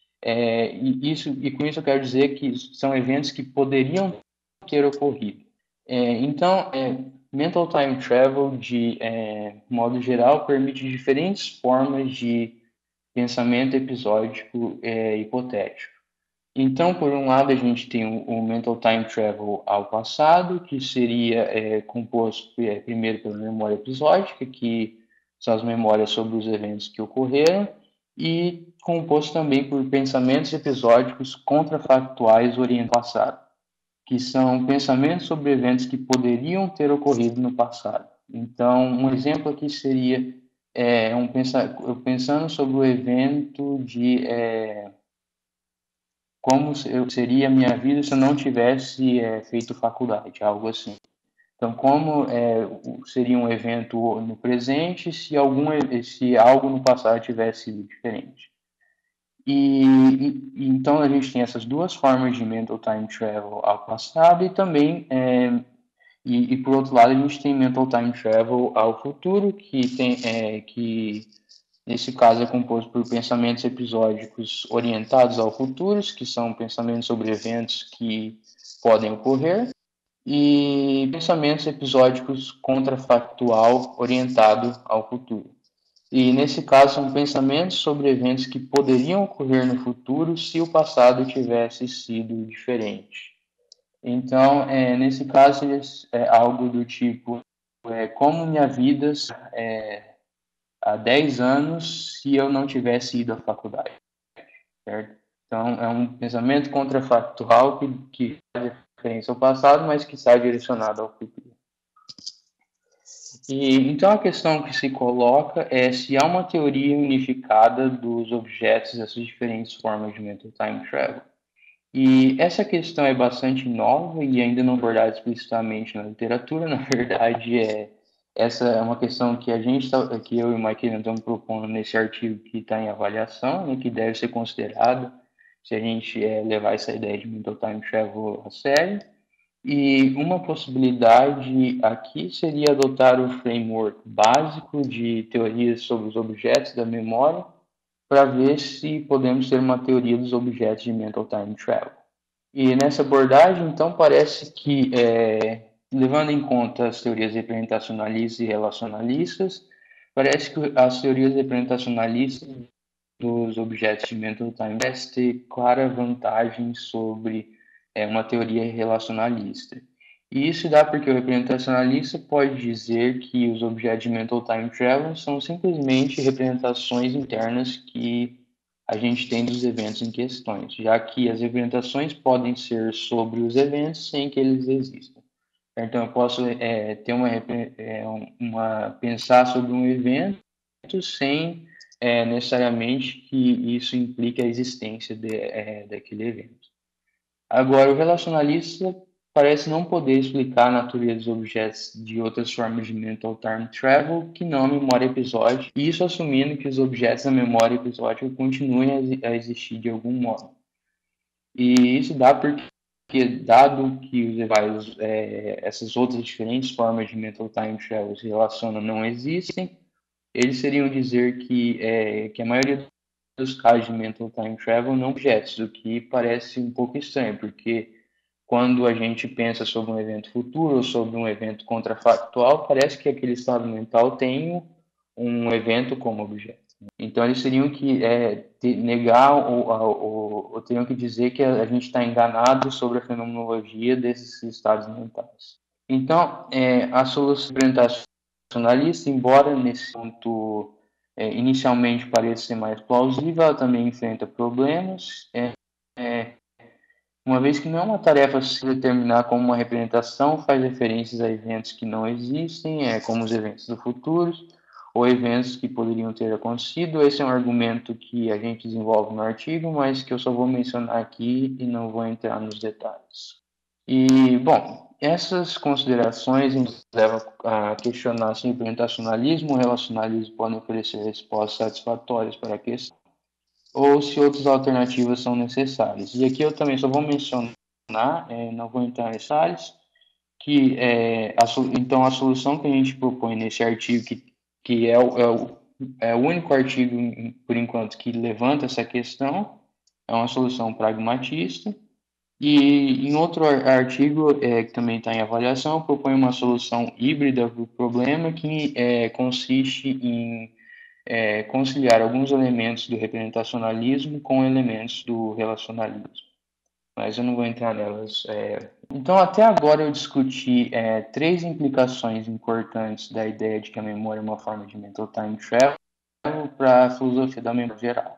E com isso eu quero dizer que são eventos que poderiam ter ocorrido. Então, Mental Time Travel, de modo geral, permite diferentes formas de pensamento episódico hipotético. Então, por um lado, a gente tem o Mental Time Travel ao passado, que seria composto primeiro pela memória episódica, que são as memórias sobre os eventos que ocorreram, e composto também por pensamentos episódicos contrafactuais orientados ao passado, que são pensamentos sobre eventos que poderiam ter ocorrido no passado. Então, um exemplo aqui seria pensando sobre o evento de como seria a minha vida se eu não tivesse feito faculdade, algo assim. Então, como seria um evento no presente se algo no passado tivesse sido diferente. Então a gente tem essas duas formas de mental time travel ao passado e também por outro lado a gente tem mental time travel ao futuro que nesse caso é composto por pensamentos episódicos orientados ao futuro, que são pensamentos sobre eventos que podem ocorrer, e pensamentos episódicos contrafactual orientado ao futuro. E nesse caso são pensamentos sobre eventos que poderiam ocorrer no futuro se o passado tivesse sido diferente. Então, nesse caso, é algo do tipo, como minha vida há 10 anos se eu não tivesse ido à faculdade, certo? Então, é um pensamento contrafactual que faz referência ao passado, mas que está direcionado ao futuro. Então, a questão que se coloca é se há uma teoria unificada dos objetos dessas diferentes formas de mental time travel. E essa questão é bastante nova e ainda não abordada explicitamente na literatura. Na verdade, essa é uma questão que que eu e o Mike estamos propondo nesse artigo que está em avaliação, né, que deve ser considerado se a gente levar essa ideia de mental time travel a sério. E uma possibilidade aqui seria adotar o framework básico de teorias sobre os objetos da memória para ver se podemos ter uma teoria dos objetos de mental time travel. E nessa abordagem, então, parece que, levando em conta as teorias representacionalistas e relacionalistas, parece que as teorias representacionalistas dos objetos de mental time parecem ter clara vantagem sobre uma teoria relacionalista. E isso dá porque o representacionalista pode dizer que os objetos de mental time travel são simplesmente representações internas que a gente tem dos eventos em questões, já que as representações podem ser sobre os eventos sem que eles existam. Então, eu posso ter pensar sobre um evento sem necessariamente que isso implique a existência daquele evento. Agora, o relacionalista parece não poder explicar a natureza dos objetos de outras formas de mental time travel que não a memória episódica, e isso assumindo que os objetos da memória episódica continuem a existir de algum modo. E isso dá porque, dado que essas outras diferentes formas de mental time travel se relacionam não existem, eles seriam dizer que a maioria dos casos de mental time travel não objetos, o que parece um pouco estranho, porque quando a gente pensa sobre um evento futuro ou sobre um evento contrafactual, parece que aquele estado mental tem um evento como objeto. Então, eles teriam que negar ou teriam que dizer que a gente está enganado sobre a fenomenologia desses estados mentais. Então, a solução representacionalista, embora nesse ponto inicialmente pareça ser mais plausível, ela também enfrenta problemas. uma vez que não é uma tarefa se determinar como uma representação, faz referências a eventos que não existem, como os eventos do futuro, ou eventos que poderiam ter acontecido. Esse é um argumento que a gente desenvolve no artigo, mas que eu só vou mencionar aqui e não vou entrar nos detalhes. E, bom, essas considerações nos levam a questionar se o implementacionalismo ou relacionalismo podem oferecer respostas satisfatórias para a questão, ou se outras alternativas são necessárias. E aqui eu também só vou mencionar, não vou entrar em detalhes, que então a solução que a gente propõe nesse artigo, que é o único artigo, por enquanto, que levanta essa questão, é uma solução pragmatista. E em outro artigo, que também está em avaliação, propõe uma solução híbrida para o problema, que consiste em conciliar alguns elementos do representacionalismo com elementos do relacionalismo. Mas eu não vou entrar nelas. Então, até agora eu discuti três implicações importantes da ideia de que a memória é uma forma de mental time travel para a filosofia da memória geral.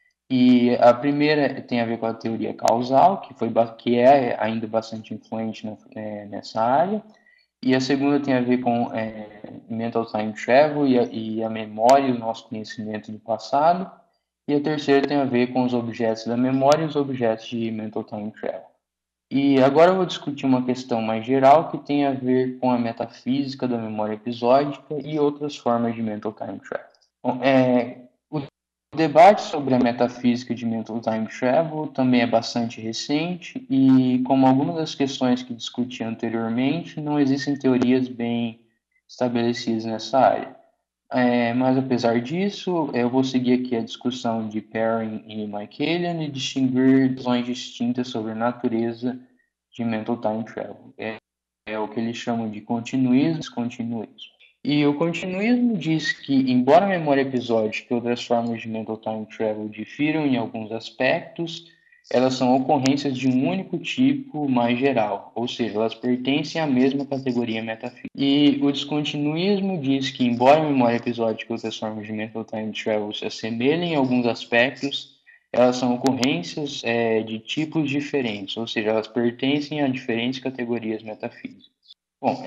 E a primeira tem a ver com a teoria causal, que é ainda bastante influente nessa área. E a segunda tem a ver com mental time travel e a memória e o nosso conhecimento do passado. E a terceira tem a ver com os objetos da memória e os objetos de mental time travel. E agora eu vou discutir uma questão mais geral que tem a ver com a metafísica da memória episódica e outras formas de mental time travel. Bom, o debate sobre a metafísica de mental time travel também é bastante recente e, como algumas das questões que discuti anteriormente, não existem teorias bem estabelecidas nessa área. Mas apesar disso, eu vou seguir aqui a discussão de Perrin e Michaelian e distinguir visões distintas sobre a natureza de mental time travel. É o que eles chamam de continuismo e descontinuismo. E o continuismo diz que, embora a memória episódica e outras formas de mental time travel difiram em alguns aspectos, elas são ocorrências de um único tipo mais geral, ou seja, elas pertencem à mesma categoria metafísica. E o descontinuismo diz que, embora a memória episódica e outras formas de mental time travel se assemelhem em alguns aspectos, elas são ocorrências de tipos diferentes, ou seja, elas pertencem a diferentes categorias metafísicas. Bom,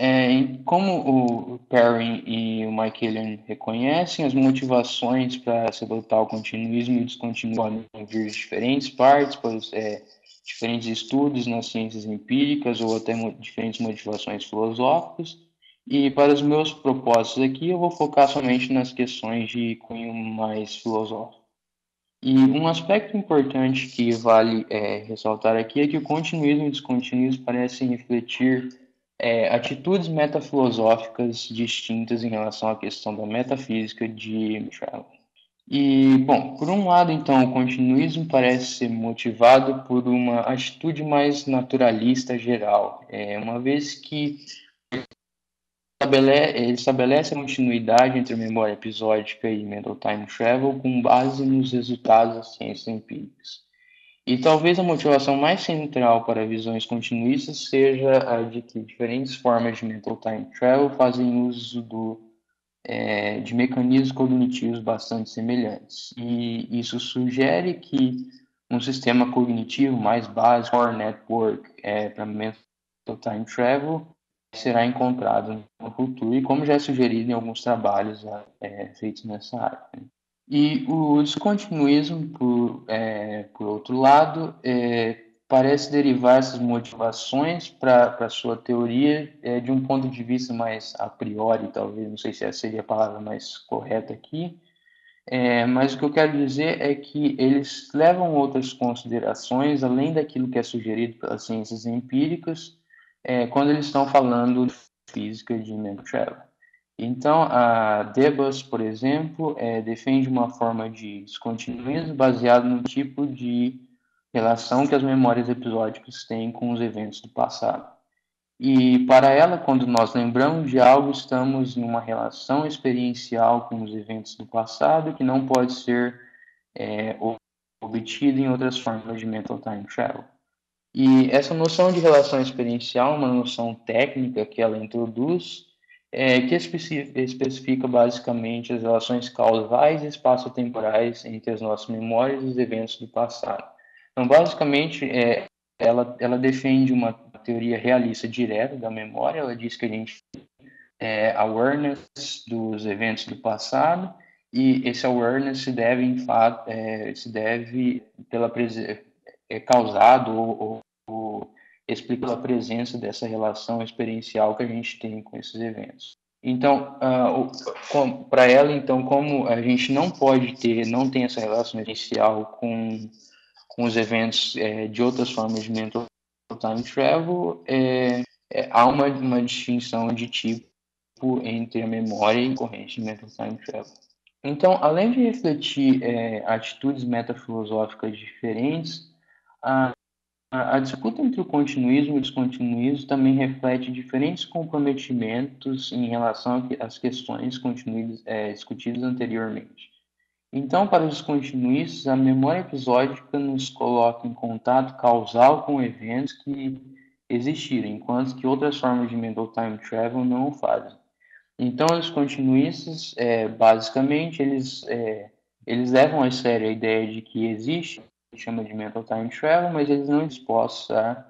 como o Perrin e o Michaelian reconhecem, as motivações para se adotar o continuismo e o descontinuismo podem vir de diferentes partes, diferentes estudos nas ciências empíricas ou até diferentes motivações filosóficas. E para os meus propósitos aqui, eu vou focar somente nas questões de cunho mais filosófico. E um aspecto importante que vale ressaltar aqui é que o continuismo e o descontinuismo parecem refletir atitudes metafilosóficas distintas em relação à questão da metafísica de Michel. E, bom, por um lado, então, o continuismo parece ser motivado por uma atitude mais naturalista geral, uma vez que ele estabelece a continuidade entre a memória episódica e mental time travel com base nos resultados das ciências empíricas. E talvez a motivação mais central para visões continuistas seja a de que diferentes formas de mental time travel fazem uso de mecanismos cognitivos bastante semelhantes. E isso sugere que um sistema cognitivo mais básico, Core Network, para mental time travel, será encontrado no futuro, e como já é sugerido em alguns trabalhos feitos nessa área. E o descontinuismo, por outro lado, parece derivar essas motivações para a sua teoria de um ponto de vista mais a priori, talvez, não sei se essa seria a palavra mais correta aqui, mas o que eu quero dizer é que eles levam outras considerações, além daquilo que é sugerido pelas ciências empíricas, quando eles estão falando de física de mental travel. Então, a Debus, por exemplo, defende uma forma de descontinuismo baseado no tipo de relação que as memórias episódicas têm com os eventos do passado. E para ela, quando nós lembramos de algo, estamos em uma relação experiencial com os eventos do passado que não pode ser obtida em outras formas de mental time travel. E essa noção de relação experiencial é uma noção técnica que ela introduz, que especifica basicamente as relações causais e espaço-temporais entre as nossas memórias e os eventos do passado. Então, basicamente, ela defende uma teoria realista direta da memória. Ela diz que a gente awareness dos eventos do passado, e esse awareness se deve, em fato, se deve pela causado ou explica pela presença dessa relação experiencial que a gente tem com esses eventos. Então, para ela, então, como a gente não tem essa relação experiencial com os eventos de outras formas de mental time travel, há uma distinção de tipo entre a memória e a corrente de mental time travel. Então, além de refletir atitudes metafilosóficas diferentes, a, a disputa entre o continuismo e o descontinuismo também reflete diferentes comprometimentos em relação às questões discutidas anteriormente. Então, para os continuistas, a memória episódica nos coloca em contato causal com eventos que existiram, enquanto que outras formas de mental time travel não o fazem. Então, os continuistas, basicamente, eles levam a sério a ideia de que existe, que chama de mental time travel, mas eles não estão dispostos a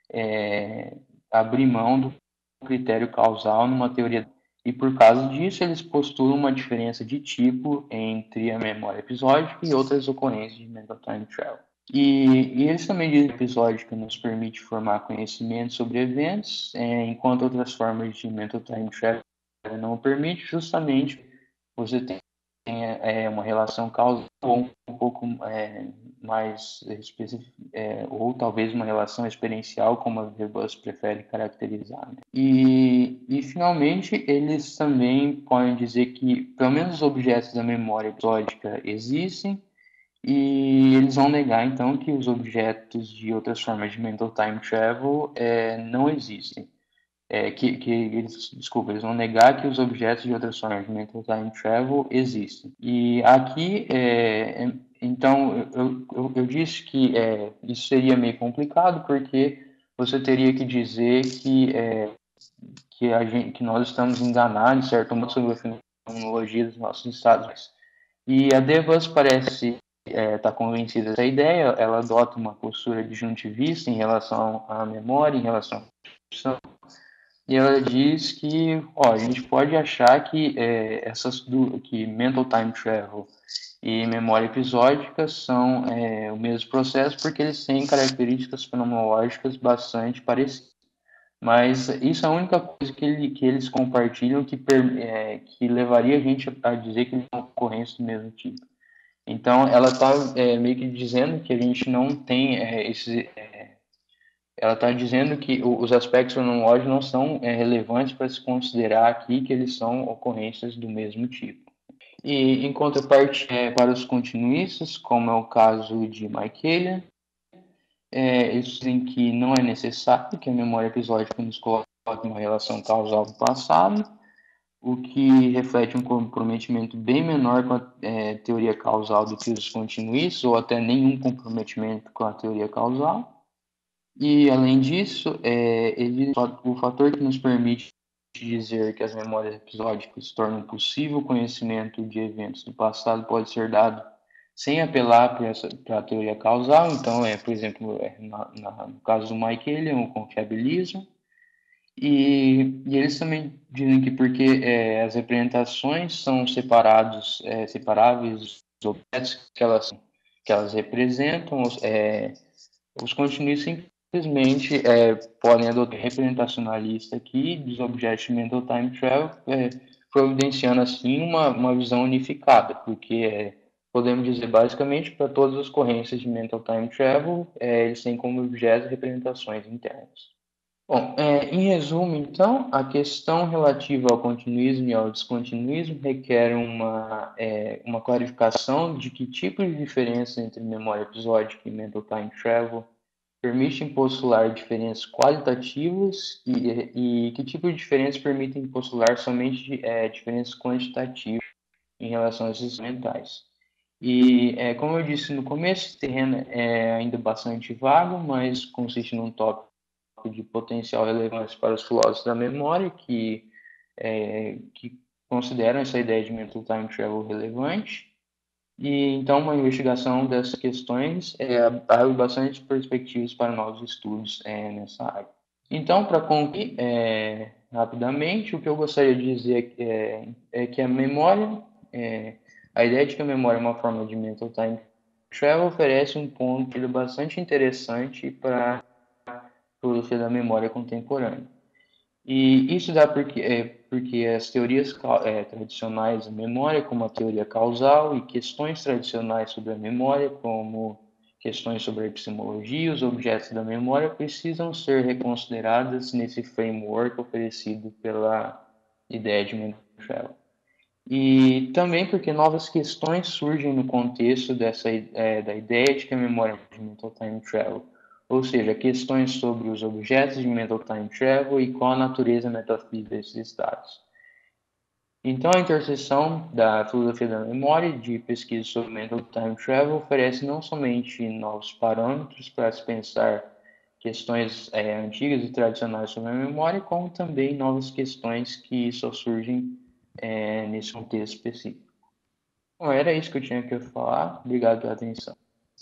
abrir mão do critério causal numa teoria. E por causa disso, eles postulam uma diferença de tipo entre a memória episódica e outras ocorrências de mental time travel. E eles também dizem que a episódica nos permite formar conhecimento sobre eventos, enquanto outras formas de mental time travel não permite. Justamente você tem uma relação causal ou um pouco mais específica, ou talvez uma relação experiencial, como a Verbus prefere caracterizar. Né? E finalmente, eles também podem dizer que pelo menos os objetos da memória episódica existem, e eles vão negar então que os objetos de outras formas de mental time travel não existem. Desculpa, eles vão negar que os objetos de outras formas de mental time travel existem. E aqui, então, eu disse que isso seria meio complicado, porque você teria que dizer que nós estamos enganados, de certo modo, sobre a fenomenologia dos nossos estados. E a Devas parece estar convencida dessa ideia. Ela adota uma postura disjuntivista em relação à memória, em relação à percepção. E ela diz que, a gente pode achar que que mental time travel e memória episódica são o mesmo processo, porque eles têm características fenomenológicas bastante parecidas. Mas isso é a única coisa que eles compartilham que levaria a gente a dizer que eles são ocorrências do mesmo tipo. Então, ela está meio que dizendo que a gente não tem ela está dizendo que os aspectos fenomenológicos não são relevantes para se considerar aqui que eles são ocorrências do mesmo tipo. E, em contraparte, para os continuistas, como é o caso de Michaelian, eles dizem que não é necessário que a memória episódica nos coloque em uma relação causal do passado, o que reflete um comprometimento bem menor com a teoria causal do que os continuistas, ou até nenhum comprometimento com a teoria causal. E, além disso, o fator que nos permite dizer que as memórias episódicas tornam possível o conhecimento de eventos do passado pode ser dado sem apelar para a teoria causal. Então, por exemplo, no caso do Mike, ele é um confiabilismo. E eles também dizem que porque as representações são separáveis dos objetos que elas representam, os continuistas simplesmente podem adotar representacionalista aqui dos objetos de mental time travel, providenciando assim uma visão unificada, porque podemos dizer basicamente para todas as correntes de mental time travel, eles têm como objeto representações internas. Bom, em resumo, então, a questão relativa ao continuismo e ao descontinuismo requer uma clarificação de que tipo de diferença entre memória episódica e mental time travel permitem postular diferenças qualitativas e que tipo de diferenças permitem postular somente diferenças quantitativas em relação às mentais. E, como eu disse no começo, esse terreno é ainda bastante vago, mas consiste num tópico de potencial relevância para os filósofos da memória, que consideram essa ideia de mental time travel relevante. E então uma investigação dessas questões abre bastante perspectivas para novos estudos nessa área. Então, para concluir rapidamente, o que eu gostaria de dizer é que a memória, é, a ideia de que a memória é uma forma de mental time travel oferece um ponto bastante interessante para a filosofia da memória contemporânea. E isso dá porque as teorias tradicionais da memória, como a teoria causal, e questões tradicionais sobre a memória, como questões sobre a epistemologia e os objetos da memória, precisam ser reconsideradas nesse framework oferecido pela ideia de mental travel. E também porque novas questões surgem no contexto da ideia de que a memória é de mental time travel, ou seja, questões sobre os objetos de mental time travel e qual a natureza metafísica desses dados. Então, a interseção da filosofia da memória e de pesquisa sobre mental time travel oferece não somente novos parâmetros para se pensar questões antigas e tradicionais sobre a memória, como também novas questões que só surgem nesse contexto específico. Bom, era isso que eu tinha que falar. Obrigado pela atenção.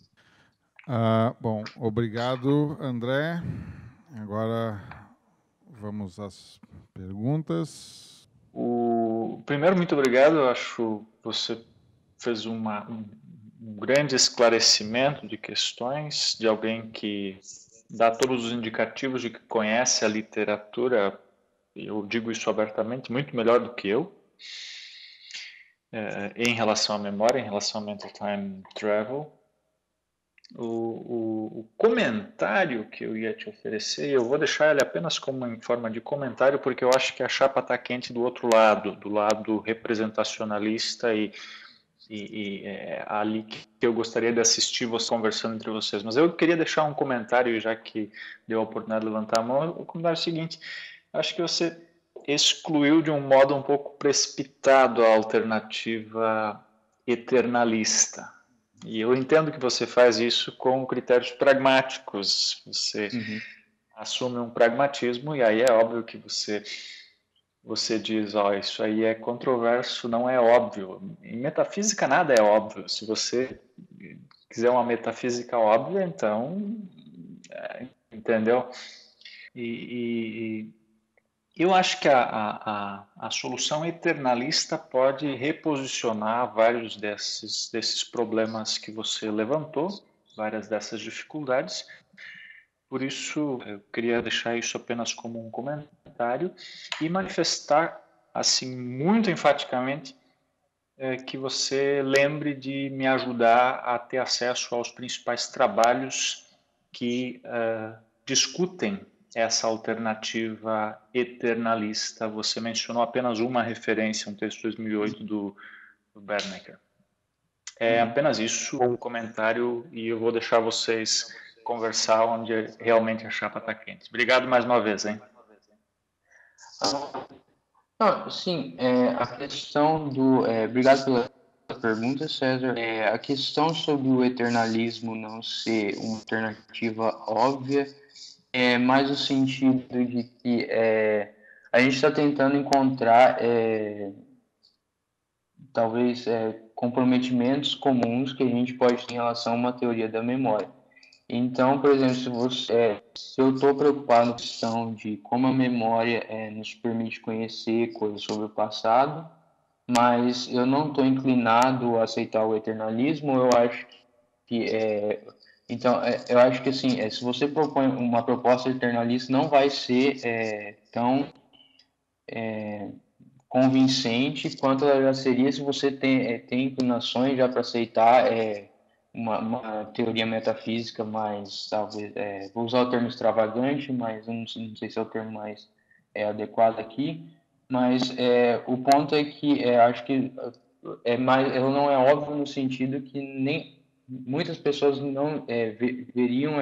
Bom, obrigado, André. Agora vamos às perguntas. Primeiro, muito obrigado. Eu acho que você fez um grande esclarecimento de questões de alguém que dá todos os indicativos de que conhece a literatura, eu digo isso abertamente, muito melhor do que eu, em relação à memória, em relação ao mental time travel. O comentário que eu ia te oferecer, eu vou deixar ele apenas como em forma de comentário, porque eu acho que a chapa está quente do outro lado, do lado representacionalista e ali que eu gostaria de assistir você conversando entre vocês. Mas eu queria deixar um comentário, já que deu a oportunidade de levantar a mão. O comentário é o seguinte: acho que você excluiu de um modo um pouco precipitado a alternativa eternalista. E eu entendo que você faz isso com critérios pragmáticos. Você assume um pragmatismo e aí é óbvio que você diz, ó, isso aí é controverso, não é óbvio. Em metafísica nada é óbvio. Se você quiser uma metafísica óbvia, então, entendeu? E eu acho que a solução eternalista pode reposicionar vários desses problemas que você levantou, várias dessas dificuldades. Por isso, eu queria deixar isso apenas como um comentário e manifestar, assim, muito enfaticamente, que você lembre de me ajudar a ter acesso aos principais trabalhos que discutem essa alternativa eternalista. Você mencionou apenas uma referência, um texto de 2008 do Bernecker. É apenas isso, um comentário, e eu vou deixar vocês conversar onde realmente a chapa está quente. Obrigado mais uma vez, hein? Sim, a questão do. Obrigado pela pergunta, César. A questão sobre o eternalismo não ser uma alternativa óbvia é mais o sentido de que a gente está tentando encontrar talvez comprometimentos comuns que a gente pode ter em relação a uma teoria da memória. Então, por exemplo, se eu estou preocupado com a questão de como a memória nos permite conhecer coisas sobre o passado, mas eu não estou inclinado a aceitar o eternalismo, eu acho que eu acho que assim, se você propõe uma proposta eternalista, não vai ser tão convincente quanto ela já seria se você tem inclinações já para aceitar uma teoria metafísica mais, talvez, vou usar o termo extravagante, mas eu não sei se é o termo mais adequado aqui, mas o ponto é que acho que ela não é óbvio no sentido que nem muitas pessoas não veriam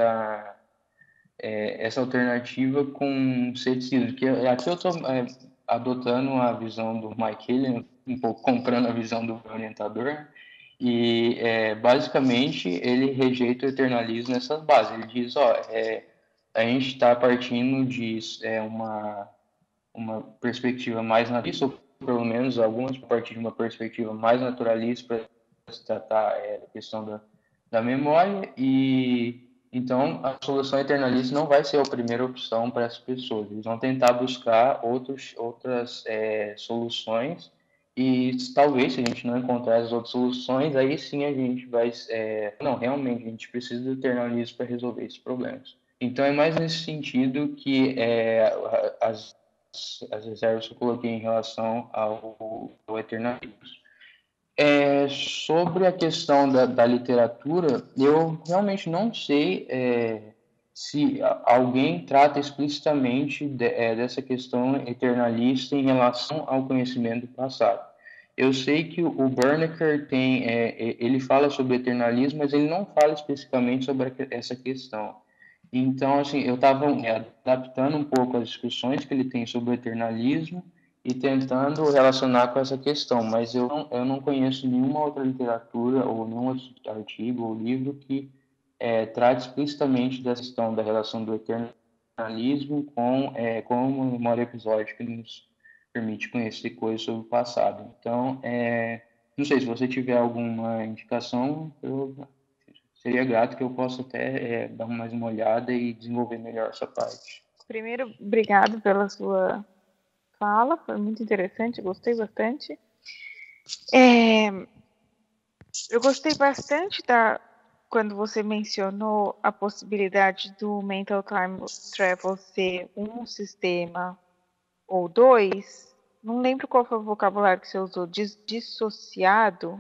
essa alternativa com ceticismo, que aqui eu estou adotando a visão do Mike Haley, um pouco comprando a visão do orientador, e basicamente ele rejeita o eternalismo nessas bases. Ele diz, a gente está partindo de uma perspectiva mais naturalista, ou pelo menos algumas a partir de uma perspectiva mais naturalista se tratar da questão da memória, e então a solução eternalista não vai ser a primeira opção para essas pessoas. Eles vão tentar buscar outras soluções, e talvez, se a gente não encontrar as outras soluções, aí sim a gente vai... não, realmente, a gente precisa do eternalismo para resolver esses problemas. Então, é mais nesse sentido que as reservas que eu coloquei em relação ao eternalismo. Sobre a questão da literatura, eu realmente não sei se alguém trata explicitamente dessa questão eternalista em relação ao conhecimento do passado. Eu sei que o Bernecker ele fala sobre eternalismo, mas ele não fala especificamente sobre essa questão. Então, assim, eu estava adaptando um pouco as discussões que ele tem sobre o eternalismo e tentando relacionar com essa questão, mas eu não conheço nenhuma outra literatura ou nenhum outro artigo ou livro que trate explicitamente dessa questão da relação do eternalismo com uma memória episódica que nos permite conhecer coisas sobre o passado. Então, não sei, se você tiver alguma indicação, eu seria grato que eu possa até dar mais uma olhada e desenvolver melhor essa parte. Primeiro, obrigado pela sua fala, foi muito interessante, gostei bastante. Eu gostei bastante quando você mencionou a possibilidade do Mental Time Travel ser um sistema ou dois. Não lembro qual foi o vocabulário que você usou, dissociado?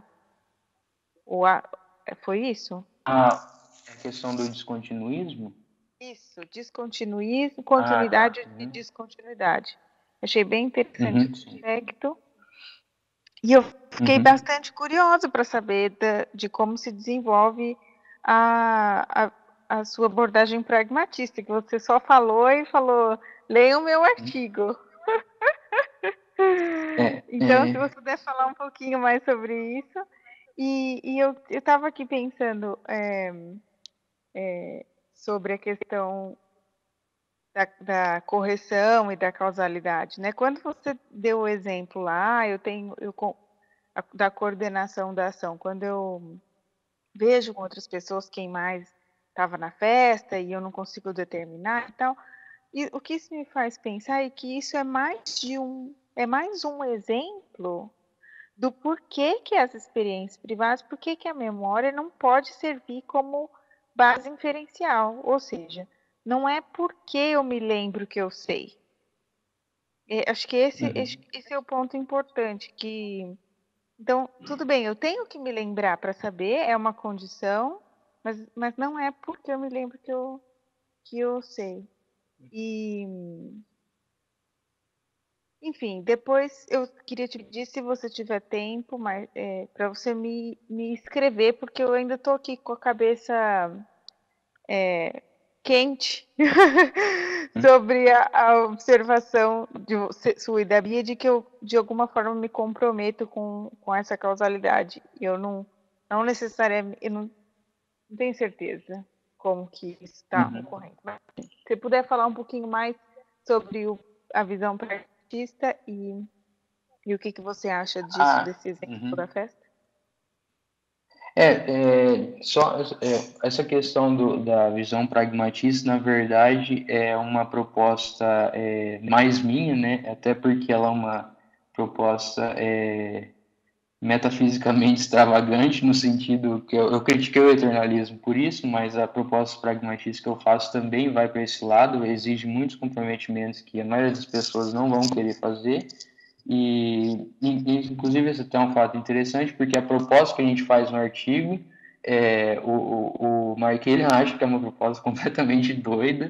Foi isso? A questão do descontinuismo? Isso, descontinuismo, continuidade e descontinuidade. Achei bem interessante esse aspecto. E eu fiquei bastante curiosa para saber de como se desenvolve a sua abordagem pragmatista, que você só falou, leia o meu artigo. Então, se você puder falar um pouquinho mais sobre isso. E eu estava aqui pensando sobre a questão da correção e da causalidade, né? Quando você deu o exemplo lá, da coordenação da ação, quando eu vejo com outras pessoas quem mais estava na festa e eu não consigo determinar e tal, e o que isso me faz pensar é que isso é mais um exemplo do porquê que as experiências privadas, porquê que a memória não pode servir como base inferencial, ou seja, não é porque eu me lembro que eu sei. Acho que esse é o ponto importante, então, tudo bem, eu tenho que me lembrar para saber, é uma condição, mas não é porque eu me lembro que eu sei. Enfim, depois eu queria te pedir, se você tiver tempo, para você me escrever, porque eu ainda estou aqui com a cabeça quente sobre a observação sua e da Bia de que eu, de alguma forma, me comprometo com essa causalidade. Eu não necessariamente, eu não tenho certeza como que isso está ocorrendo. Mas, se você puder falar um pouquinho mais sobre a visão pragmatista e o que você acha disso, desse exemplo da festa? Essa questão da visão pragmatista, na verdade, é uma proposta mais minha, né? Até porque ela é uma proposta metafisicamente extravagante, no sentido que eu critiquei o eternalismo por isso, mas a proposta pragmatista que eu faço também vai para esse lado, exige muitos comprometimentos que a maioria das pessoas não vão querer fazer. E inclusive, esse é até um fato interessante, porque a proposta que a gente faz no artigo, o Mark ele acha que é uma proposta completamente doida,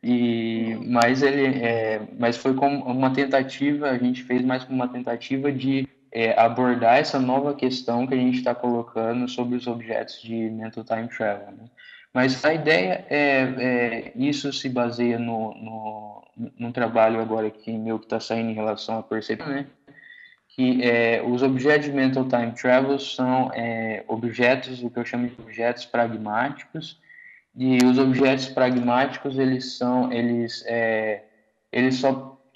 mas foi como uma tentativa, a gente fez mais como uma tentativa de abordar essa nova questão que a gente está colocando sobre os objetos de Mental Time Travel, né? Mas a ideia isso se baseia num trabalho agora que está saindo em relação à percepção, né? Que os objetos de Mental Time Travel são objetos, o que eu chamo de objetos pragmáticos, e os objetos pragmáticos eles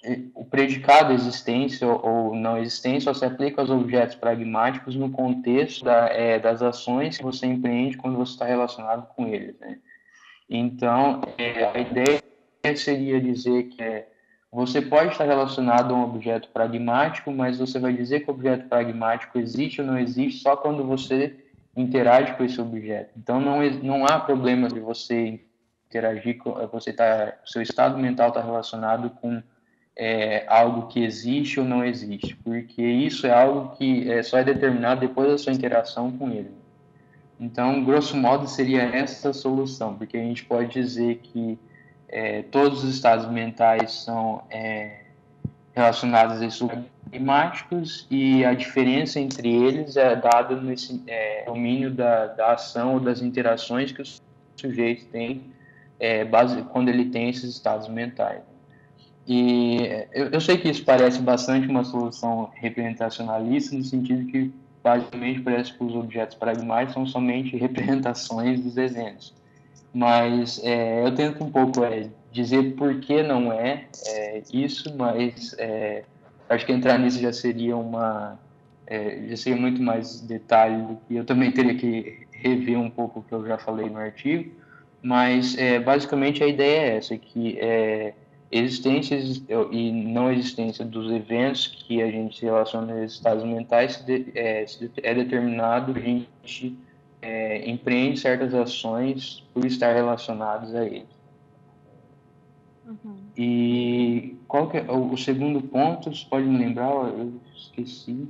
o predicado existência ou não existência só se aplica aos objetos pragmáticos no contexto das ações que você empreende quando você está relacionado com eles, né? Então, a ideia seria dizer que você pode estar relacionado a um objeto pragmático, mas você vai dizer que o objeto pragmático existe ou não existe só quando você interage com esse objeto. Então, não há problema de você interagir com, seu estado mental está relacionado com algo que existe ou não existe, porque isso é algo que só é determinado depois da sua interação com ele. Então, grosso modo, seria essa a solução, porque a gente pode dizer que todos os estados mentais são relacionados a esses pragmáticos e a diferença entre eles é dada nesse domínio da ação ou das interações que o sujeito tem quando ele tem esses estados mentais. E eu sei que isso parece bastante uma solução representacionalista, no sentido que basicamente parece que os objetos pragmáticos são somente representações dos eventos. Mas eu tento um pouco dizer por que não isso, mas acho que entrar nisso já seria já seria muito mais detalhe do que eu também teria que rever um pouco o que eu já falei no artigo. Mas basicamente a ideia é essa, que existência e não existência dos eventos que a gente se relaciona aos estados mentais é determinado, a gente empreende certas ações por estar relacionados a eles. Uhum. E qual que é o segundo ponto? Você pode me lembrar? Eu esqueci.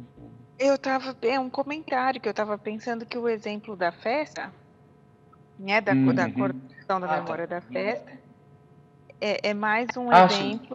Um comentário que eu estava pensando, que o exemplo da festa, né, da coordenação da memória da festa, é mais um exemplo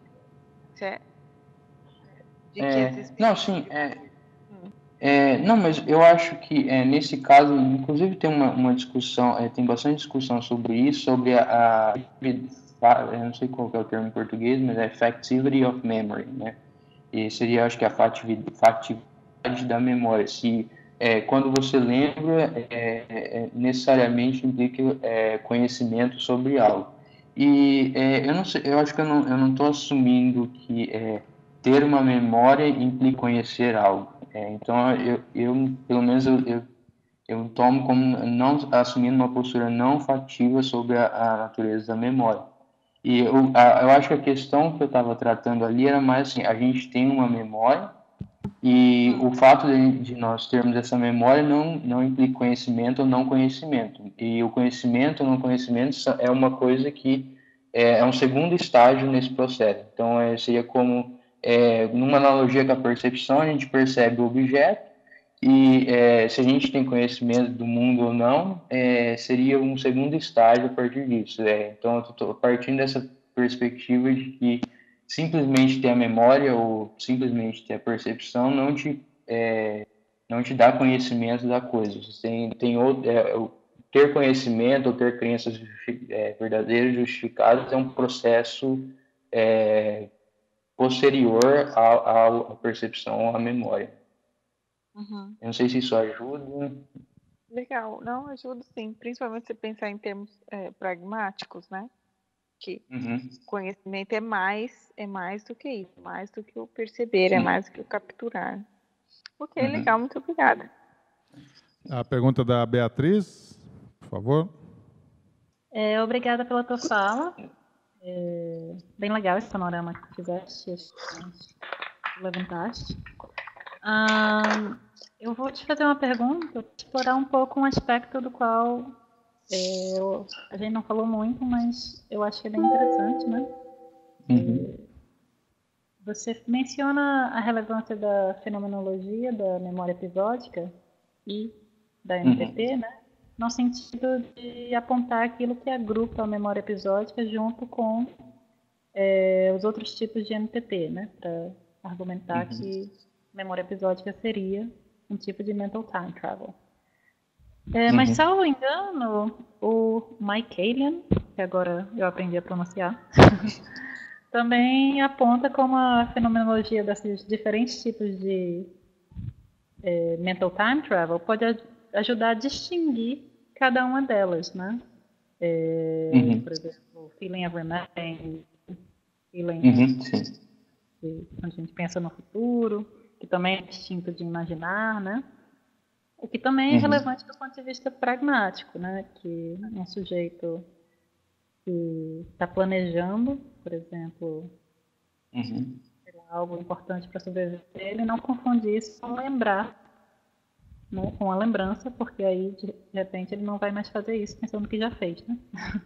de que existe... Não, sim, não, mas eu acho que nesse caso, inclusive tem uma discussão, tem bastante discussão sobre isso, sobre eu não sei qual que é o termo em português, mas é Factivity of Memory, né? E seria, acho que, a factividade da memória. Se quando você lembra, necessariamente implica conhecimento sobre algo. E eu não sei, eu acho que eu não estou assumindo que ter uma memória implica conhecer algo. Então, eu pelo menos, eu tomo como não assumindo uma postura não factiva sobre a natureza da memória. E eu acho que a questão que eu estava tratando ali era mais assim, a gente tem uma memória e o fato de nós termos essa memória não implica conhecimento ou não conhecimento. E o conhecimento ou não conhecimento é uma coisa que é um segundo estágio nesse processo. Então, seria como, numa analogia com a percepção, a gente percebe o objeto e se a gente tem conhecimento do mundo ou não, seria um segundo estágio a partir disso. Então, eu estou partindo dessa perspectiva de que simplesmente ter a memória ou simplesmente ter a percepção não te dá conhecimento da coisa. Você tem ter conhecimento ou ter crenças verdadeiras, justificadas, é um processo posterior à percepção ou à memória. Uhum. Eu não sei se isso ajuda. Legal, não, ajuda sim, principalmente se pensar em termos pragmáticos, né? Que conhecimento é mais do que isso, mais do que o perceber, é mais do que o capturar. Ok, legal, muito obrigada. A pergunta da Beatriz, por favor. Obrigada pela tua fala. Bem legal esse panorama que fizeste, levantaste. Eu vou te fazer uma pergunta, explorar um pouco um aspecto do qual a gente não falou muito, mas eu acho que é bem interessante, né? Você menciona a relevância da fenomenologia da memória episódica e da MTT, né? No sentido de apontar aquilo que agrupa a memória episódica junto com os outros tipos de MTT, né? Para argumentar que memória episódica seria um tipo de mental time travel. Mas, salvo engano, o Mike Allen, que agora eu aprendi a pronunciar, também aponta como a fenomenologia desses diferentes tipos de mental time travel pode ajudar a distinguir cada uma delas, né? Por exemplo, feeling of remembering feeling Sim. quando a gente pensa no futuro, que também é instinto de imaginar, né? O que também é relevante do ponto de vista pragmático, né? Que um sujeito que está planejando, por exemplo, algo importante para sobreviver, ele não confunde isso com lembrar, né? Com a lembrança, porque aí, de repente, ele não vai mais fazer isso pensando que já fez, né?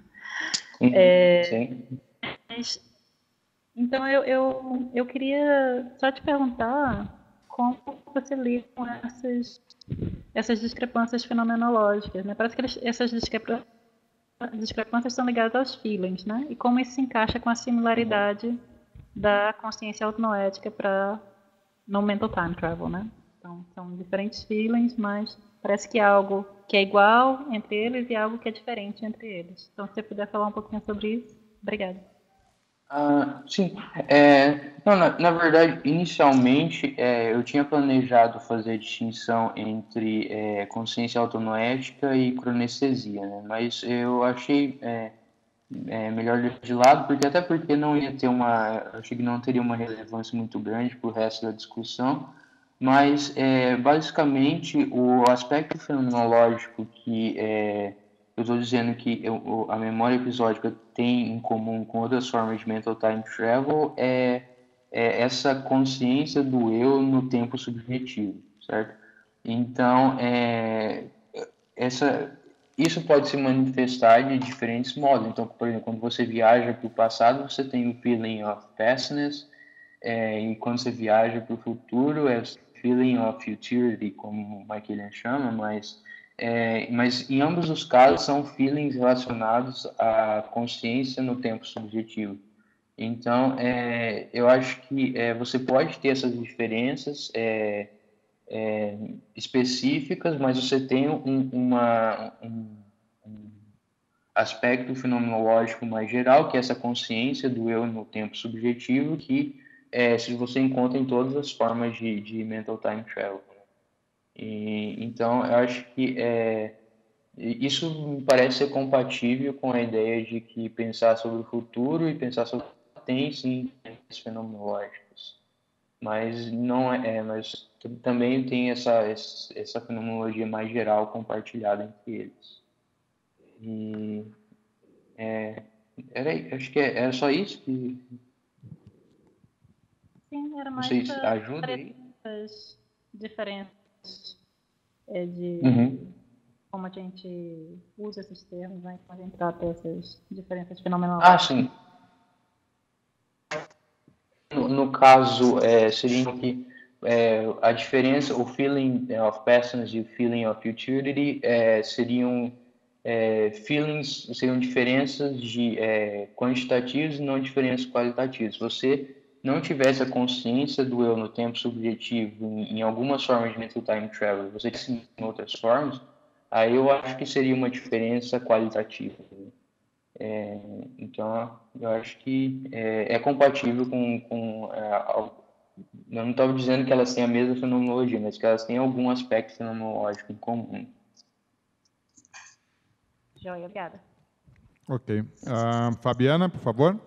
Sim. Então, eu queria só te perguntar como você lida com essas discrepâncias fenomenológicas, né? Parece que essas discrepâncias são ligadas aos feelings, né? E como isso se encaixa com a similaridade da consciência autonoética no mental time travel, né? Então, são diferentes feelings, mas parece que é algo que é igual entre eles e algo que é diferente entre eles. Então, se você puder falar um pouquinho sobre isso, obrigada. Sim. Não, na verdade, inicialmente, eu tinha planejado fazer a distinção entre consciência autonoética e cronestesia, né? Mas eu achei melhor deixar de lado, até porque não ia ter achei que não teria uma relevância muito grande para o resto da discussão, mas basicamente o aspecto fenomenológico que eu estou dizendo que a memória episódica tem em comum com outras formas de mental time travel é essa consciência do eu no tempo subjetivo, certo? Então, isso pode se manifestar de diferentes modos. Então, por exemplo, quando você viaja para o passado, você tem o feeling of pastness, e quando você viaja para o futuro, é o feeling of futurity, como o McKillen chama, mas em ambos os casos são feelings relacionados à consciência no tempo subjetivo. Então, eu acho que você pode ter essas diferenças específicas, mas você tem um aspecto fenomenológico mais geral, que é essa consciência do eu no tempo subjetivo, que se você encontra em todas as formas de mental time travel. Então, eu acho que isso me parece ser compatível com a ideia de que pensar sobre o futuro e pensar sobre tem sim fenomenológicos, mas não mas também tem essa fenomenologia mais geral compartilhada entre eles. E acho que era só isso que Sim, era mais vocês ajudam aí. as diferenças de como a gente usa esses termos, né? Como a gente trata essas diferenças fenomenológicas. Sim. No caso, seria que a diferença, o feeling of pastness e o feeling of futurity seriam seriam diferenças de quantitativas e não diferenças qualitativas. Se você não tivesse a consciência do eu no tempo subjetivo em algumas formas de mental time travel, você tivesse em outras formas, aí eu acho que seria uma diferença qualitativa. Então, eu acho que é compatível com eu não estou dizendo que elas têm a mesma fenomenologia, mas que elas têm algum aspecto fenomenológico em comum. Joia, obrigada. Ok. Fabiana, por favor.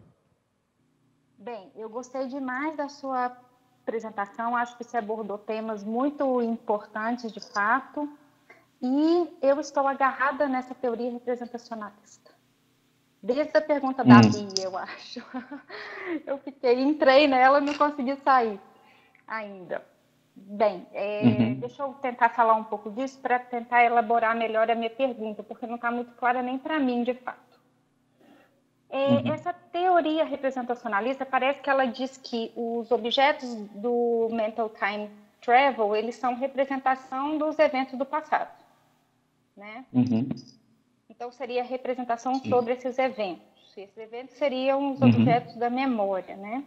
Bem, eu gostei demais da sua apresentação. Acho que você abordou temas muito importantes, de fato. E eu estou agarrada nessa teoria representacionalista. Desde a pergunta da Bia, eu acho. Entrei nela e não consegui sair ainda. Bem, deixa eu tentar falar um pouco disso para tentar elaborar melhor a minha pergunta, porque não está muito clara nem para mim, de fato. Essa teoria representacionalista parece que ela diz que os objetos do mental time travel, eles são representação dos eventos do passado, né? Então, seria representação sobre esses eventos. Esses eventos seriam os objetos da memória, né?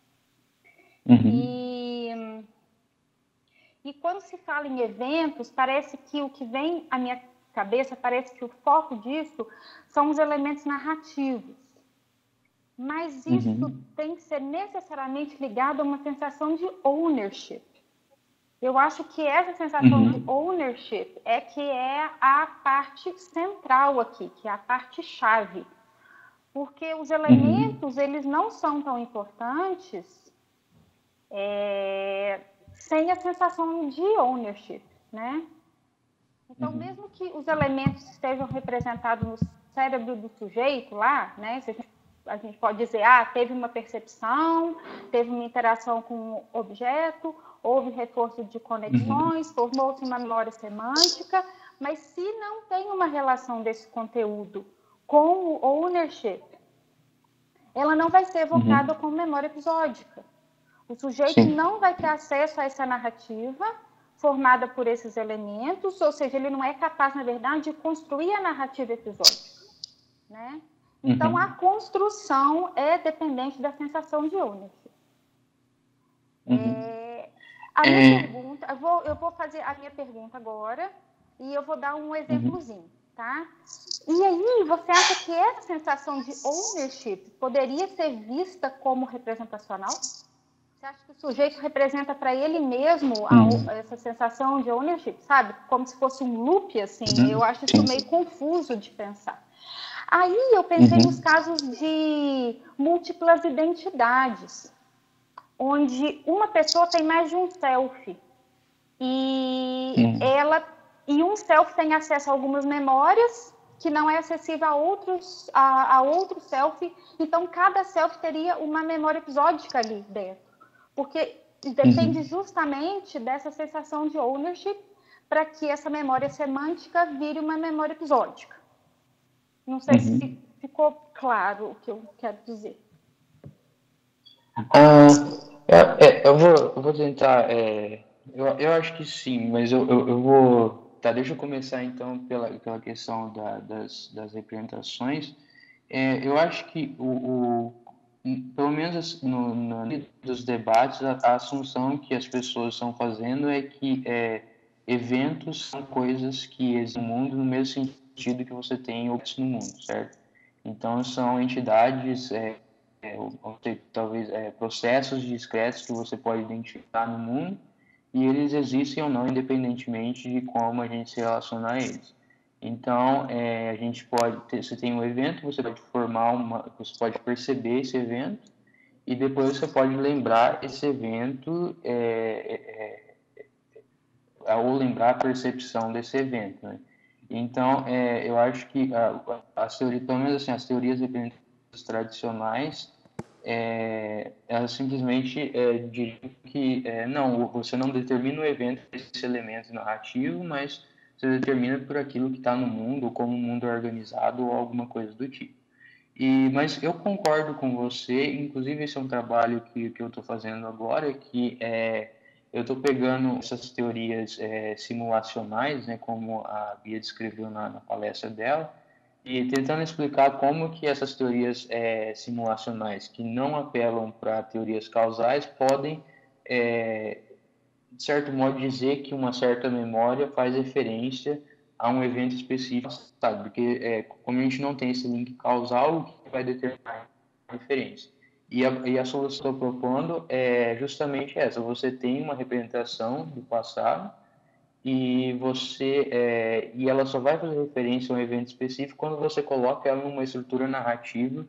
E quando se fala em eventos, parece que o que vem à minha cabeça, parece que o foco disso são os elementos narrativos. Mas isso tem que ser necessariamente ligado a uma sensação de ownership. Eu acho que essa sensação de ownership que é a parte central aqui, que é a parte chave. porque os elementos, eles não são tão importantes sem a sensação de ownership, né? Então, mesmo que os elementos estejam representados no cérebro do sujeito lá, né? A gente pode dizer, teve uma percepção, teve uma interação com o objeto, houve reforço de conexões, formou-se uma memória semântica, mas se não tem uma relação desse conteúdo com o ownership, ela não vai ser evocada como memória episódica. O sujeito não vai ter acesso a essa narrativa formada por esses elementos, ou seja, ele não é capaz, na verdade, de construir a narrativa episódica, né? Então, a construção é dependente da sensação de ownership. A minha pergunta, eu vou fazer a minha pergunta agora e eu vou dar um exemplozinho, tá? E aí, você acha que essa sensação de ownership poderia ser vista como representacional? Você acha que o sujeito representa para ele mesmo essa sensação de ownership, sabe? Como se fosse um loop, assim. Eu acho isso meio confuso de pensar. Aí eu pensei nos casos de múltiplas identidades, onde uma pessoa tem mais de um self. E um self tem acesso a algumas memórias que não é acessível a outro self. Então, cada self teria uma memória episódica ali dentro. Porque depende justamente dessa sensação de ownership para que essa memória semântica vire uma memória episódica. Não sei se ficou claro o que eu quero dizer. Eu vou tentar. Eu acho que sim, mas eu vou. Tá, deixa eu começar então pela questão das representações. Eu acho que pelo menos dos debates, a assunção que as pessoas estão fazendo é que eventos são coisas que existem no mundo no mesmo sentido que você tem objetos no mundo, certo? Então, são entidades, talvez processos discretos que você pode identificar no mundo e eles existem ou não, independentemente de como a gente se relaciona a eles. Então, a gente pode você tem um evento, você pode você pode perceber esse evento e depois você pode lembrar esse evento ou lembrar a percepção desse evento, né? Então, eu acho que as teorias, pelo menos assim, as teorias representativas tradicionais, elas simplesmente diriam que não, você não determina o evento desse elemento narrativo, mas você determina por aquilo que está no mundo, ou como o mundo é organizado, ou alguma coisa do tipo. Mas eu concordo com você, inclusive esse é um trabalho que eu estou fazendo agora, que eu estou pegando essas teorias simulacionais, né, como a Bia descreveu na palestra dela, e tentando explicar como que essas teorias simulacionais, que não apelam para teorias causais, podem, de certo modo, dizer que uma certa memória faz referência a um evento específico, sabe? Porque como a gente não tem esse link causal, o que vai determinar a referência? E a solução que eu estou propondo é justamente essa: você tem uma representação do passado e e ela só vai fazer referência a um evento específico quando você coloca ela numa estrutura narrativa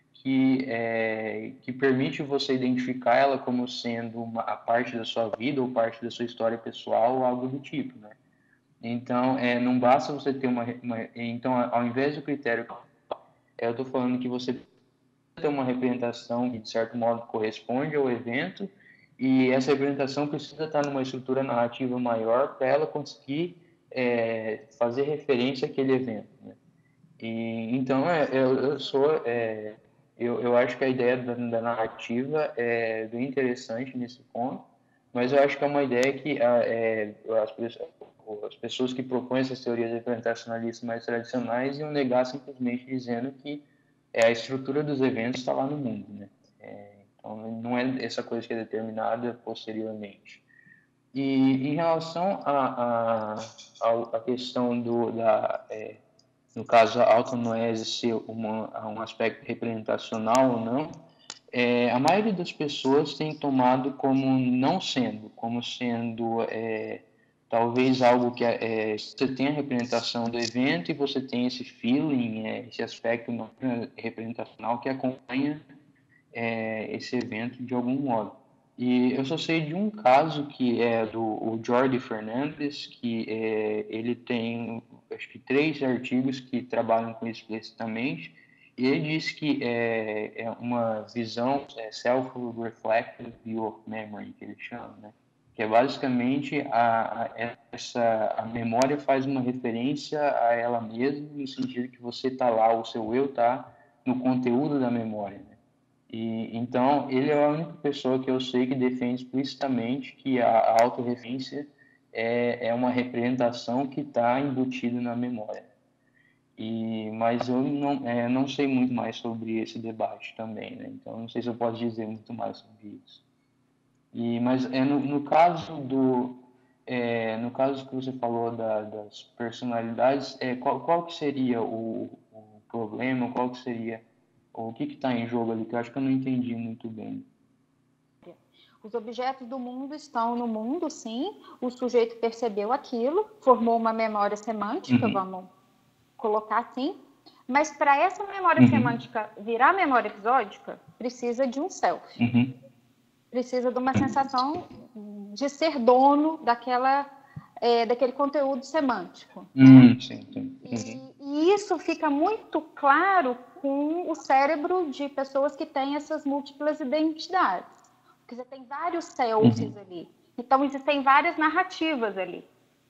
que permite você identificar ela como sendo a parte da sua vida ou parte da sua história pessoal ou algo do tipo, né? Então, não basta você ter então, ao invés do critério, eu estou falando que você ter uma representação que, de certo modo, corresponde ao evento, e essa representação precisa estar numa estrutura narrativa maior para ela conseguir fazer referência àquele evento, né? Então, eu acho que a ideia da narrativa é bem interessante nesse ponto, mas eu acho que é uma ideia que as pessoas que propõem essas teorias representacionalistas mais tradicionais iam negar simplesmente dizendo que a estrutura dos eventos está lá no mundo, né? Então, não é essa coisa que é determinada posteriormente. E em relação à questão no caso, a autonoese ser um aspecto representacional ou não, a maioria das pessoas tem tomado como não sendo, como sendo talvez algo que você tem a representação do evento e você tem esse feeling, esse aspecto representacional que acompanha esse evento de algum modo. E eu só sei de um caso que é do Jordi Fernandes, que ele tem, acho que 3 artigos que trabalham com isso explicitamente, e ele diz que é uma visão self-reflective view of memory, que ele chama, né? Que é basicamente a memória faz uma referência a ela mesma, no sentido que você está lá, o seu eu está no conteúdo da memória, né? E, então, ele é a única pessoa que eu sei que defende explicitamente que a autorreferência é uma representação que está embutida na memória. Mas eu não sei muito mais sobre esse debate também, né? Então, não sei se eu posso dizer muito mais sobre isso. Mas no caso no caso que você falou das personalidades, qual que seria o problema? Qual que seria o que está em jogo ali? Que eu acho que eu não entendi muito bem. Os objetos do mundo estão no mundo, sim. O sujeito percebeu aquilo, formou uma memória semântica, vamos colocar assim. Mas para essa memória semântica virar memória episódica, precisa de um self. Precisa de uma sensação de ser dono daquele conteúdo semântico. Sim. E isso fica muito claro com o cérebro de pessoas que têm essas múltiplas identidades. Porque você tem vários selves ali. Então, existem várias narrativas ali.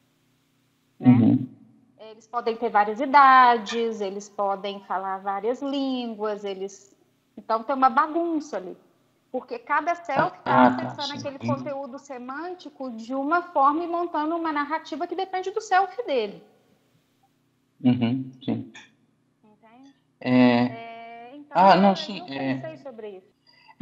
Né? Eles podem ter várias idades, eles podem falar várias línguas, então tem uma bagunça ali. Porque cada self está acessando aquele conteúdo semântico de uma forma e montando uma narrativa que depende do self dele. Sim. Entende? Então, não, eu sim. pensei sobre isso.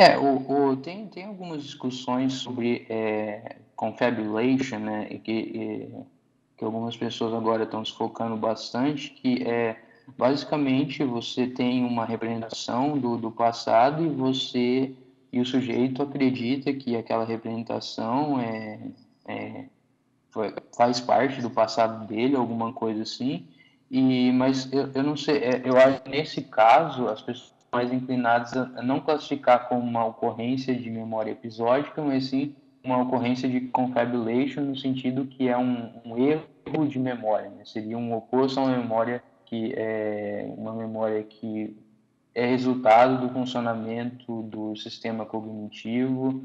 Tem algumas discussões sobre confabulation, né? E que algumas pessoas agora estão se focando bastante, que basicamente você tem uma representação do passado e o sujeito acredita que aquela representação faz parte do passado dele, alguma coisa assim. Mas eu não sei, eu acho que nesse caso as pessoas mais inclinadas a não classificar como uma ocorrência de memória episódica, mas sim uma ocorrência de confabulation, no sentido que é um erro de memória, né? Seria um oposto a uma memória que é resultado do funcionamento do sistema cognitivo,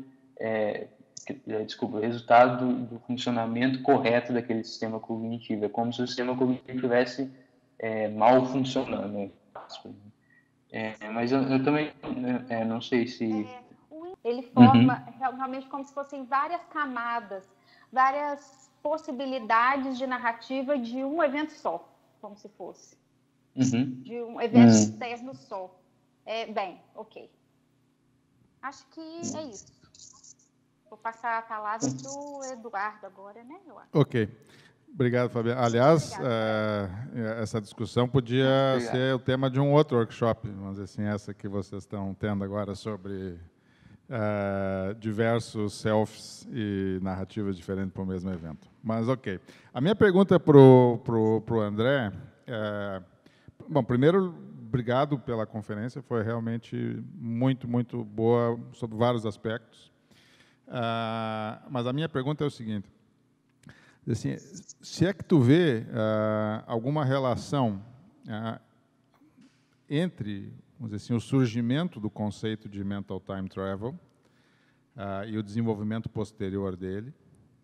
resultado do funcionamento correto daquele sistema cognitivo. É como se o sistema cognitivo estivesse mal funcionando, né? Mas eu também não sei se... Ele forma realmente como se fossem várias camadas, várias possibilidades de narrativa de um evento só, como se fosse. De um evento externo só. Ok. Acho que é isso. Vou passar a palavra para o Eduardo agora, né? Ok. Obrigado, Fabiana. Aliás, essa discussão podia ser o tema de um outro workshop, vamos dizer assim, essa que vocês estão tendo agora sobre diversos selves e narrativas diferentes para o mesmo evento. Mas, ok. A minha pergunta para o André bom, primeiro, obrigado pela conferência, foi realmente muito, muito boa sobre vários aspectos. Mas a minha pergunta é o seguinte, assim, se é que tu vê alguma relação entre, vamos dizer assim, o surgimento do conceito de mental time travel e o desenvolvimento posterior dele,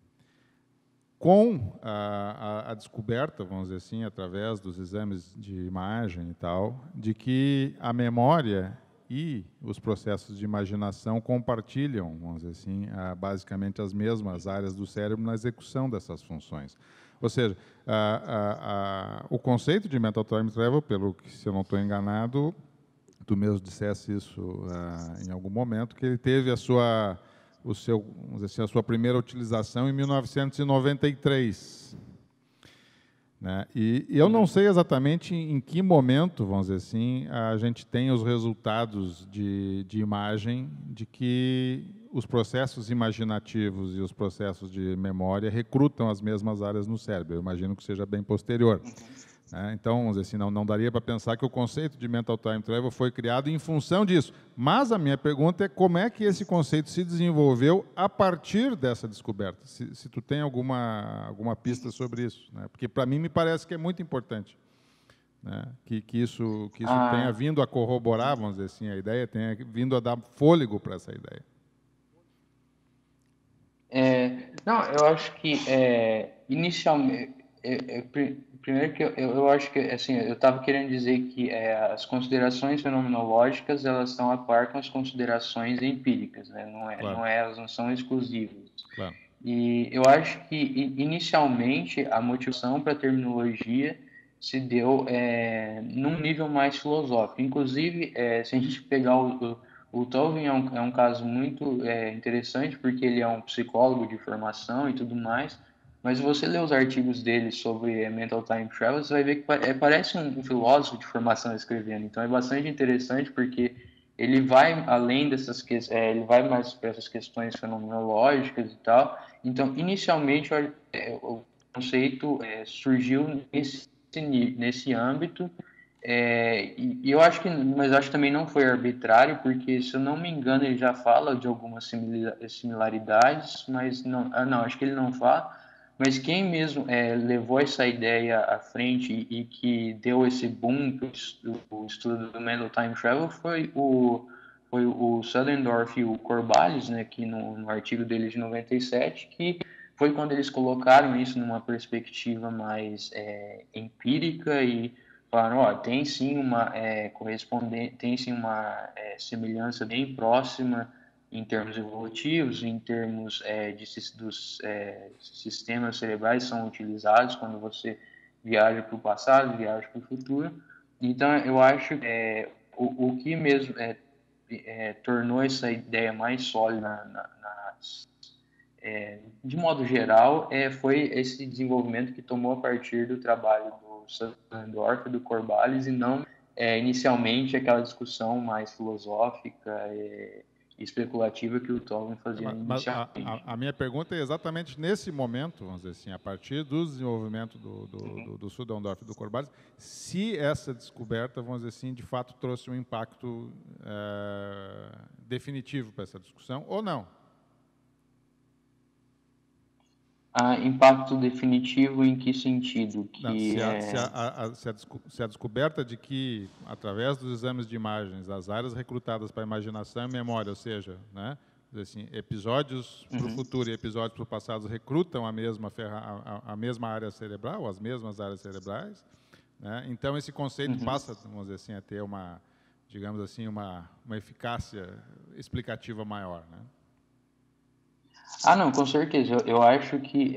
com a descoberta, vamos dizer assim, através dos exames de imagem e tal, de que a memória e os processos de imaginação compartilham, vamos dizer assim, basicamente as mesmas áreas do cérebro na execução dessas funções. Ou seja, o conceito de mental time travel, pelo que, se eu não estou enganado, tu mesmo dissesse isso em algum momento, que ele teve vamos dizer assim, a sua primeira utilização em 1993. Né? E eu não sei exatamente em que momento, vamos dizer assim, a gente tem os resultados de imagem de que os processos imaginativos e os processos de memória recrutam as mesmas áreas no cérebro. Eu imagino que seja bem posterior. Né? Então, vamos dizer assim, não daria para pensar que o conceito de Mental Time Travel foi criado em função disso. Mas a minha pergunta é como é que esse conceito se desenvolveu a partir dessa descoberta? Se tu tem alguma pista sobre isso. Né? Porque, para mim, me parece que é muito importante. Né? Que isso tenha vindo a corroborar, vamos dizer assim, a ideia, tenha vindo a dar fôlego para essa ideia. Não, eu acho que inicialmente, primeiro que eu acho que assim, eu estava querendo dizer que as considerações fenomenológicas elas estão a par com as considerações empíricas, né? Claro. Elas não são exclusivas. Claro. E eu acho que inicialmente a motivação para a terminologia se deu num nível mais filosófico. Inclusive, se a gente pegar o Tolkien é um caso muito interessante, porque ele é um psicólogo de formação e tudo mais, mas se você ler os artigos dele sobre Mental Time Travel, você vai ver que parece um filósofo de formação escrevendo. Então é bastante interessante, porque ele vai além dessas questões, ele vai mais para essas questões fenomenológicas e tal. Então, inicialmente, o conceito surgiu nesse âmbito, e eu acho mas acho que também não foi arbitrário, porque, se eu não me engano, ele já fala de algumas similaridades, mas não, acho que ele não fala, mas quem mesmo levou essa ideia à frente e que deu esse boom para o estudo do Mental Time Travel foi o Suddendorf e o Corvallis, né, que no artigo deles de 97, que foi quando eles colocaram isso numa perspectiva mais empírica e falaram, tem sim uma tem sim uma semelhança bem próxima em termos evolutivos, em termos dos sistemas cerebrais que são utilizados quando você viaja para o passado, viaja para o futuro. Então, eu acho que o que mesmo tornou essa ideia mais sólida de modo geral, foi esse desenvolvimento que tomou a partir do trabalho do Suddendorf e do Corvallis, e não inicialmente aquela discussão mais filosófica e especulativa que o Tolkien fazia inicialmente. A minha pergunta é exatamente nesse momento, vamos dizer assim, a partir do desenvolvimento do Suddendorf e do Corvallis, se essa descoberta, vamos dizer assim, de fato trouxe um impacto definitivo para essa discussão, ou não? Impacto definitivo em que sentido? Se a descoberta de que, através dos exames de imagens, as áreas recrutadas para a imaginação e memória, ou seja, né, assim, episódios para o futuro e episódios para o passado recrutam a mesma área cerebral, as mesmas áreas cerebrais, né, então esse conceito passa, vamos dizer assim, a ter digamos assim, uma eficácia explicativa maior, né? Não, com certeza. Eu acho que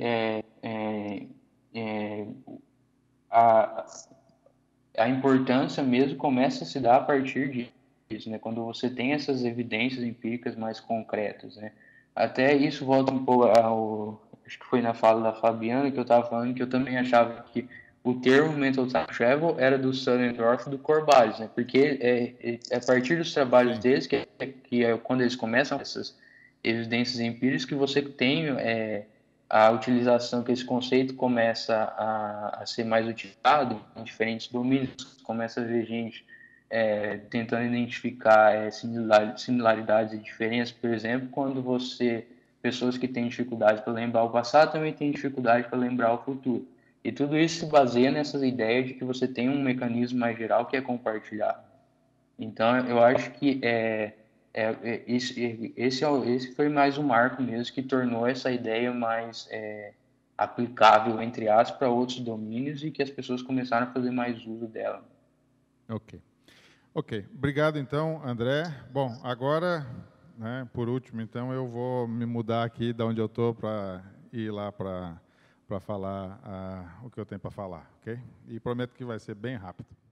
a importância mesmo começa a se dar a partir disso, né? Quando você tem essas evidências empíricas mais concretas, né? Até isso volta um pouco acho que foi na fala da Fabiana que eu estava falando, que eu também achava que o termo Mental Time Travel era do Suddendorf e do Corvallis, né? Porque é a partir dos trabalhos deles que quando eles começam essas evidências empíricas que você tem a utilização, que esse conceito começa a ser mais utilizado em diferentes domínios, começa a ver gente tentando identificar similaridades e diferenças, por exemplo, quando pessoas que têm dificuldade para lembrar o passado também têm dificuldade para lembrar o futuro. E tudo isso se baseia nessas ideias de que você tem um mecanismo mais geral que é compartilhado. Então, eu acho que esse foi mais um marco mesmo que tornou essa ideia mais aplicável, entre aspas, para outros domínios, e que as pessoas começaram a fazer mais uso dela. Ok. Obrigado, então, André. Bom, agora, né, por último, então, eu vou me mudar aqui de onde eu estou para ir lá para falar o que eu tenho para falar, ok? E prometo que vai ser bem rápido.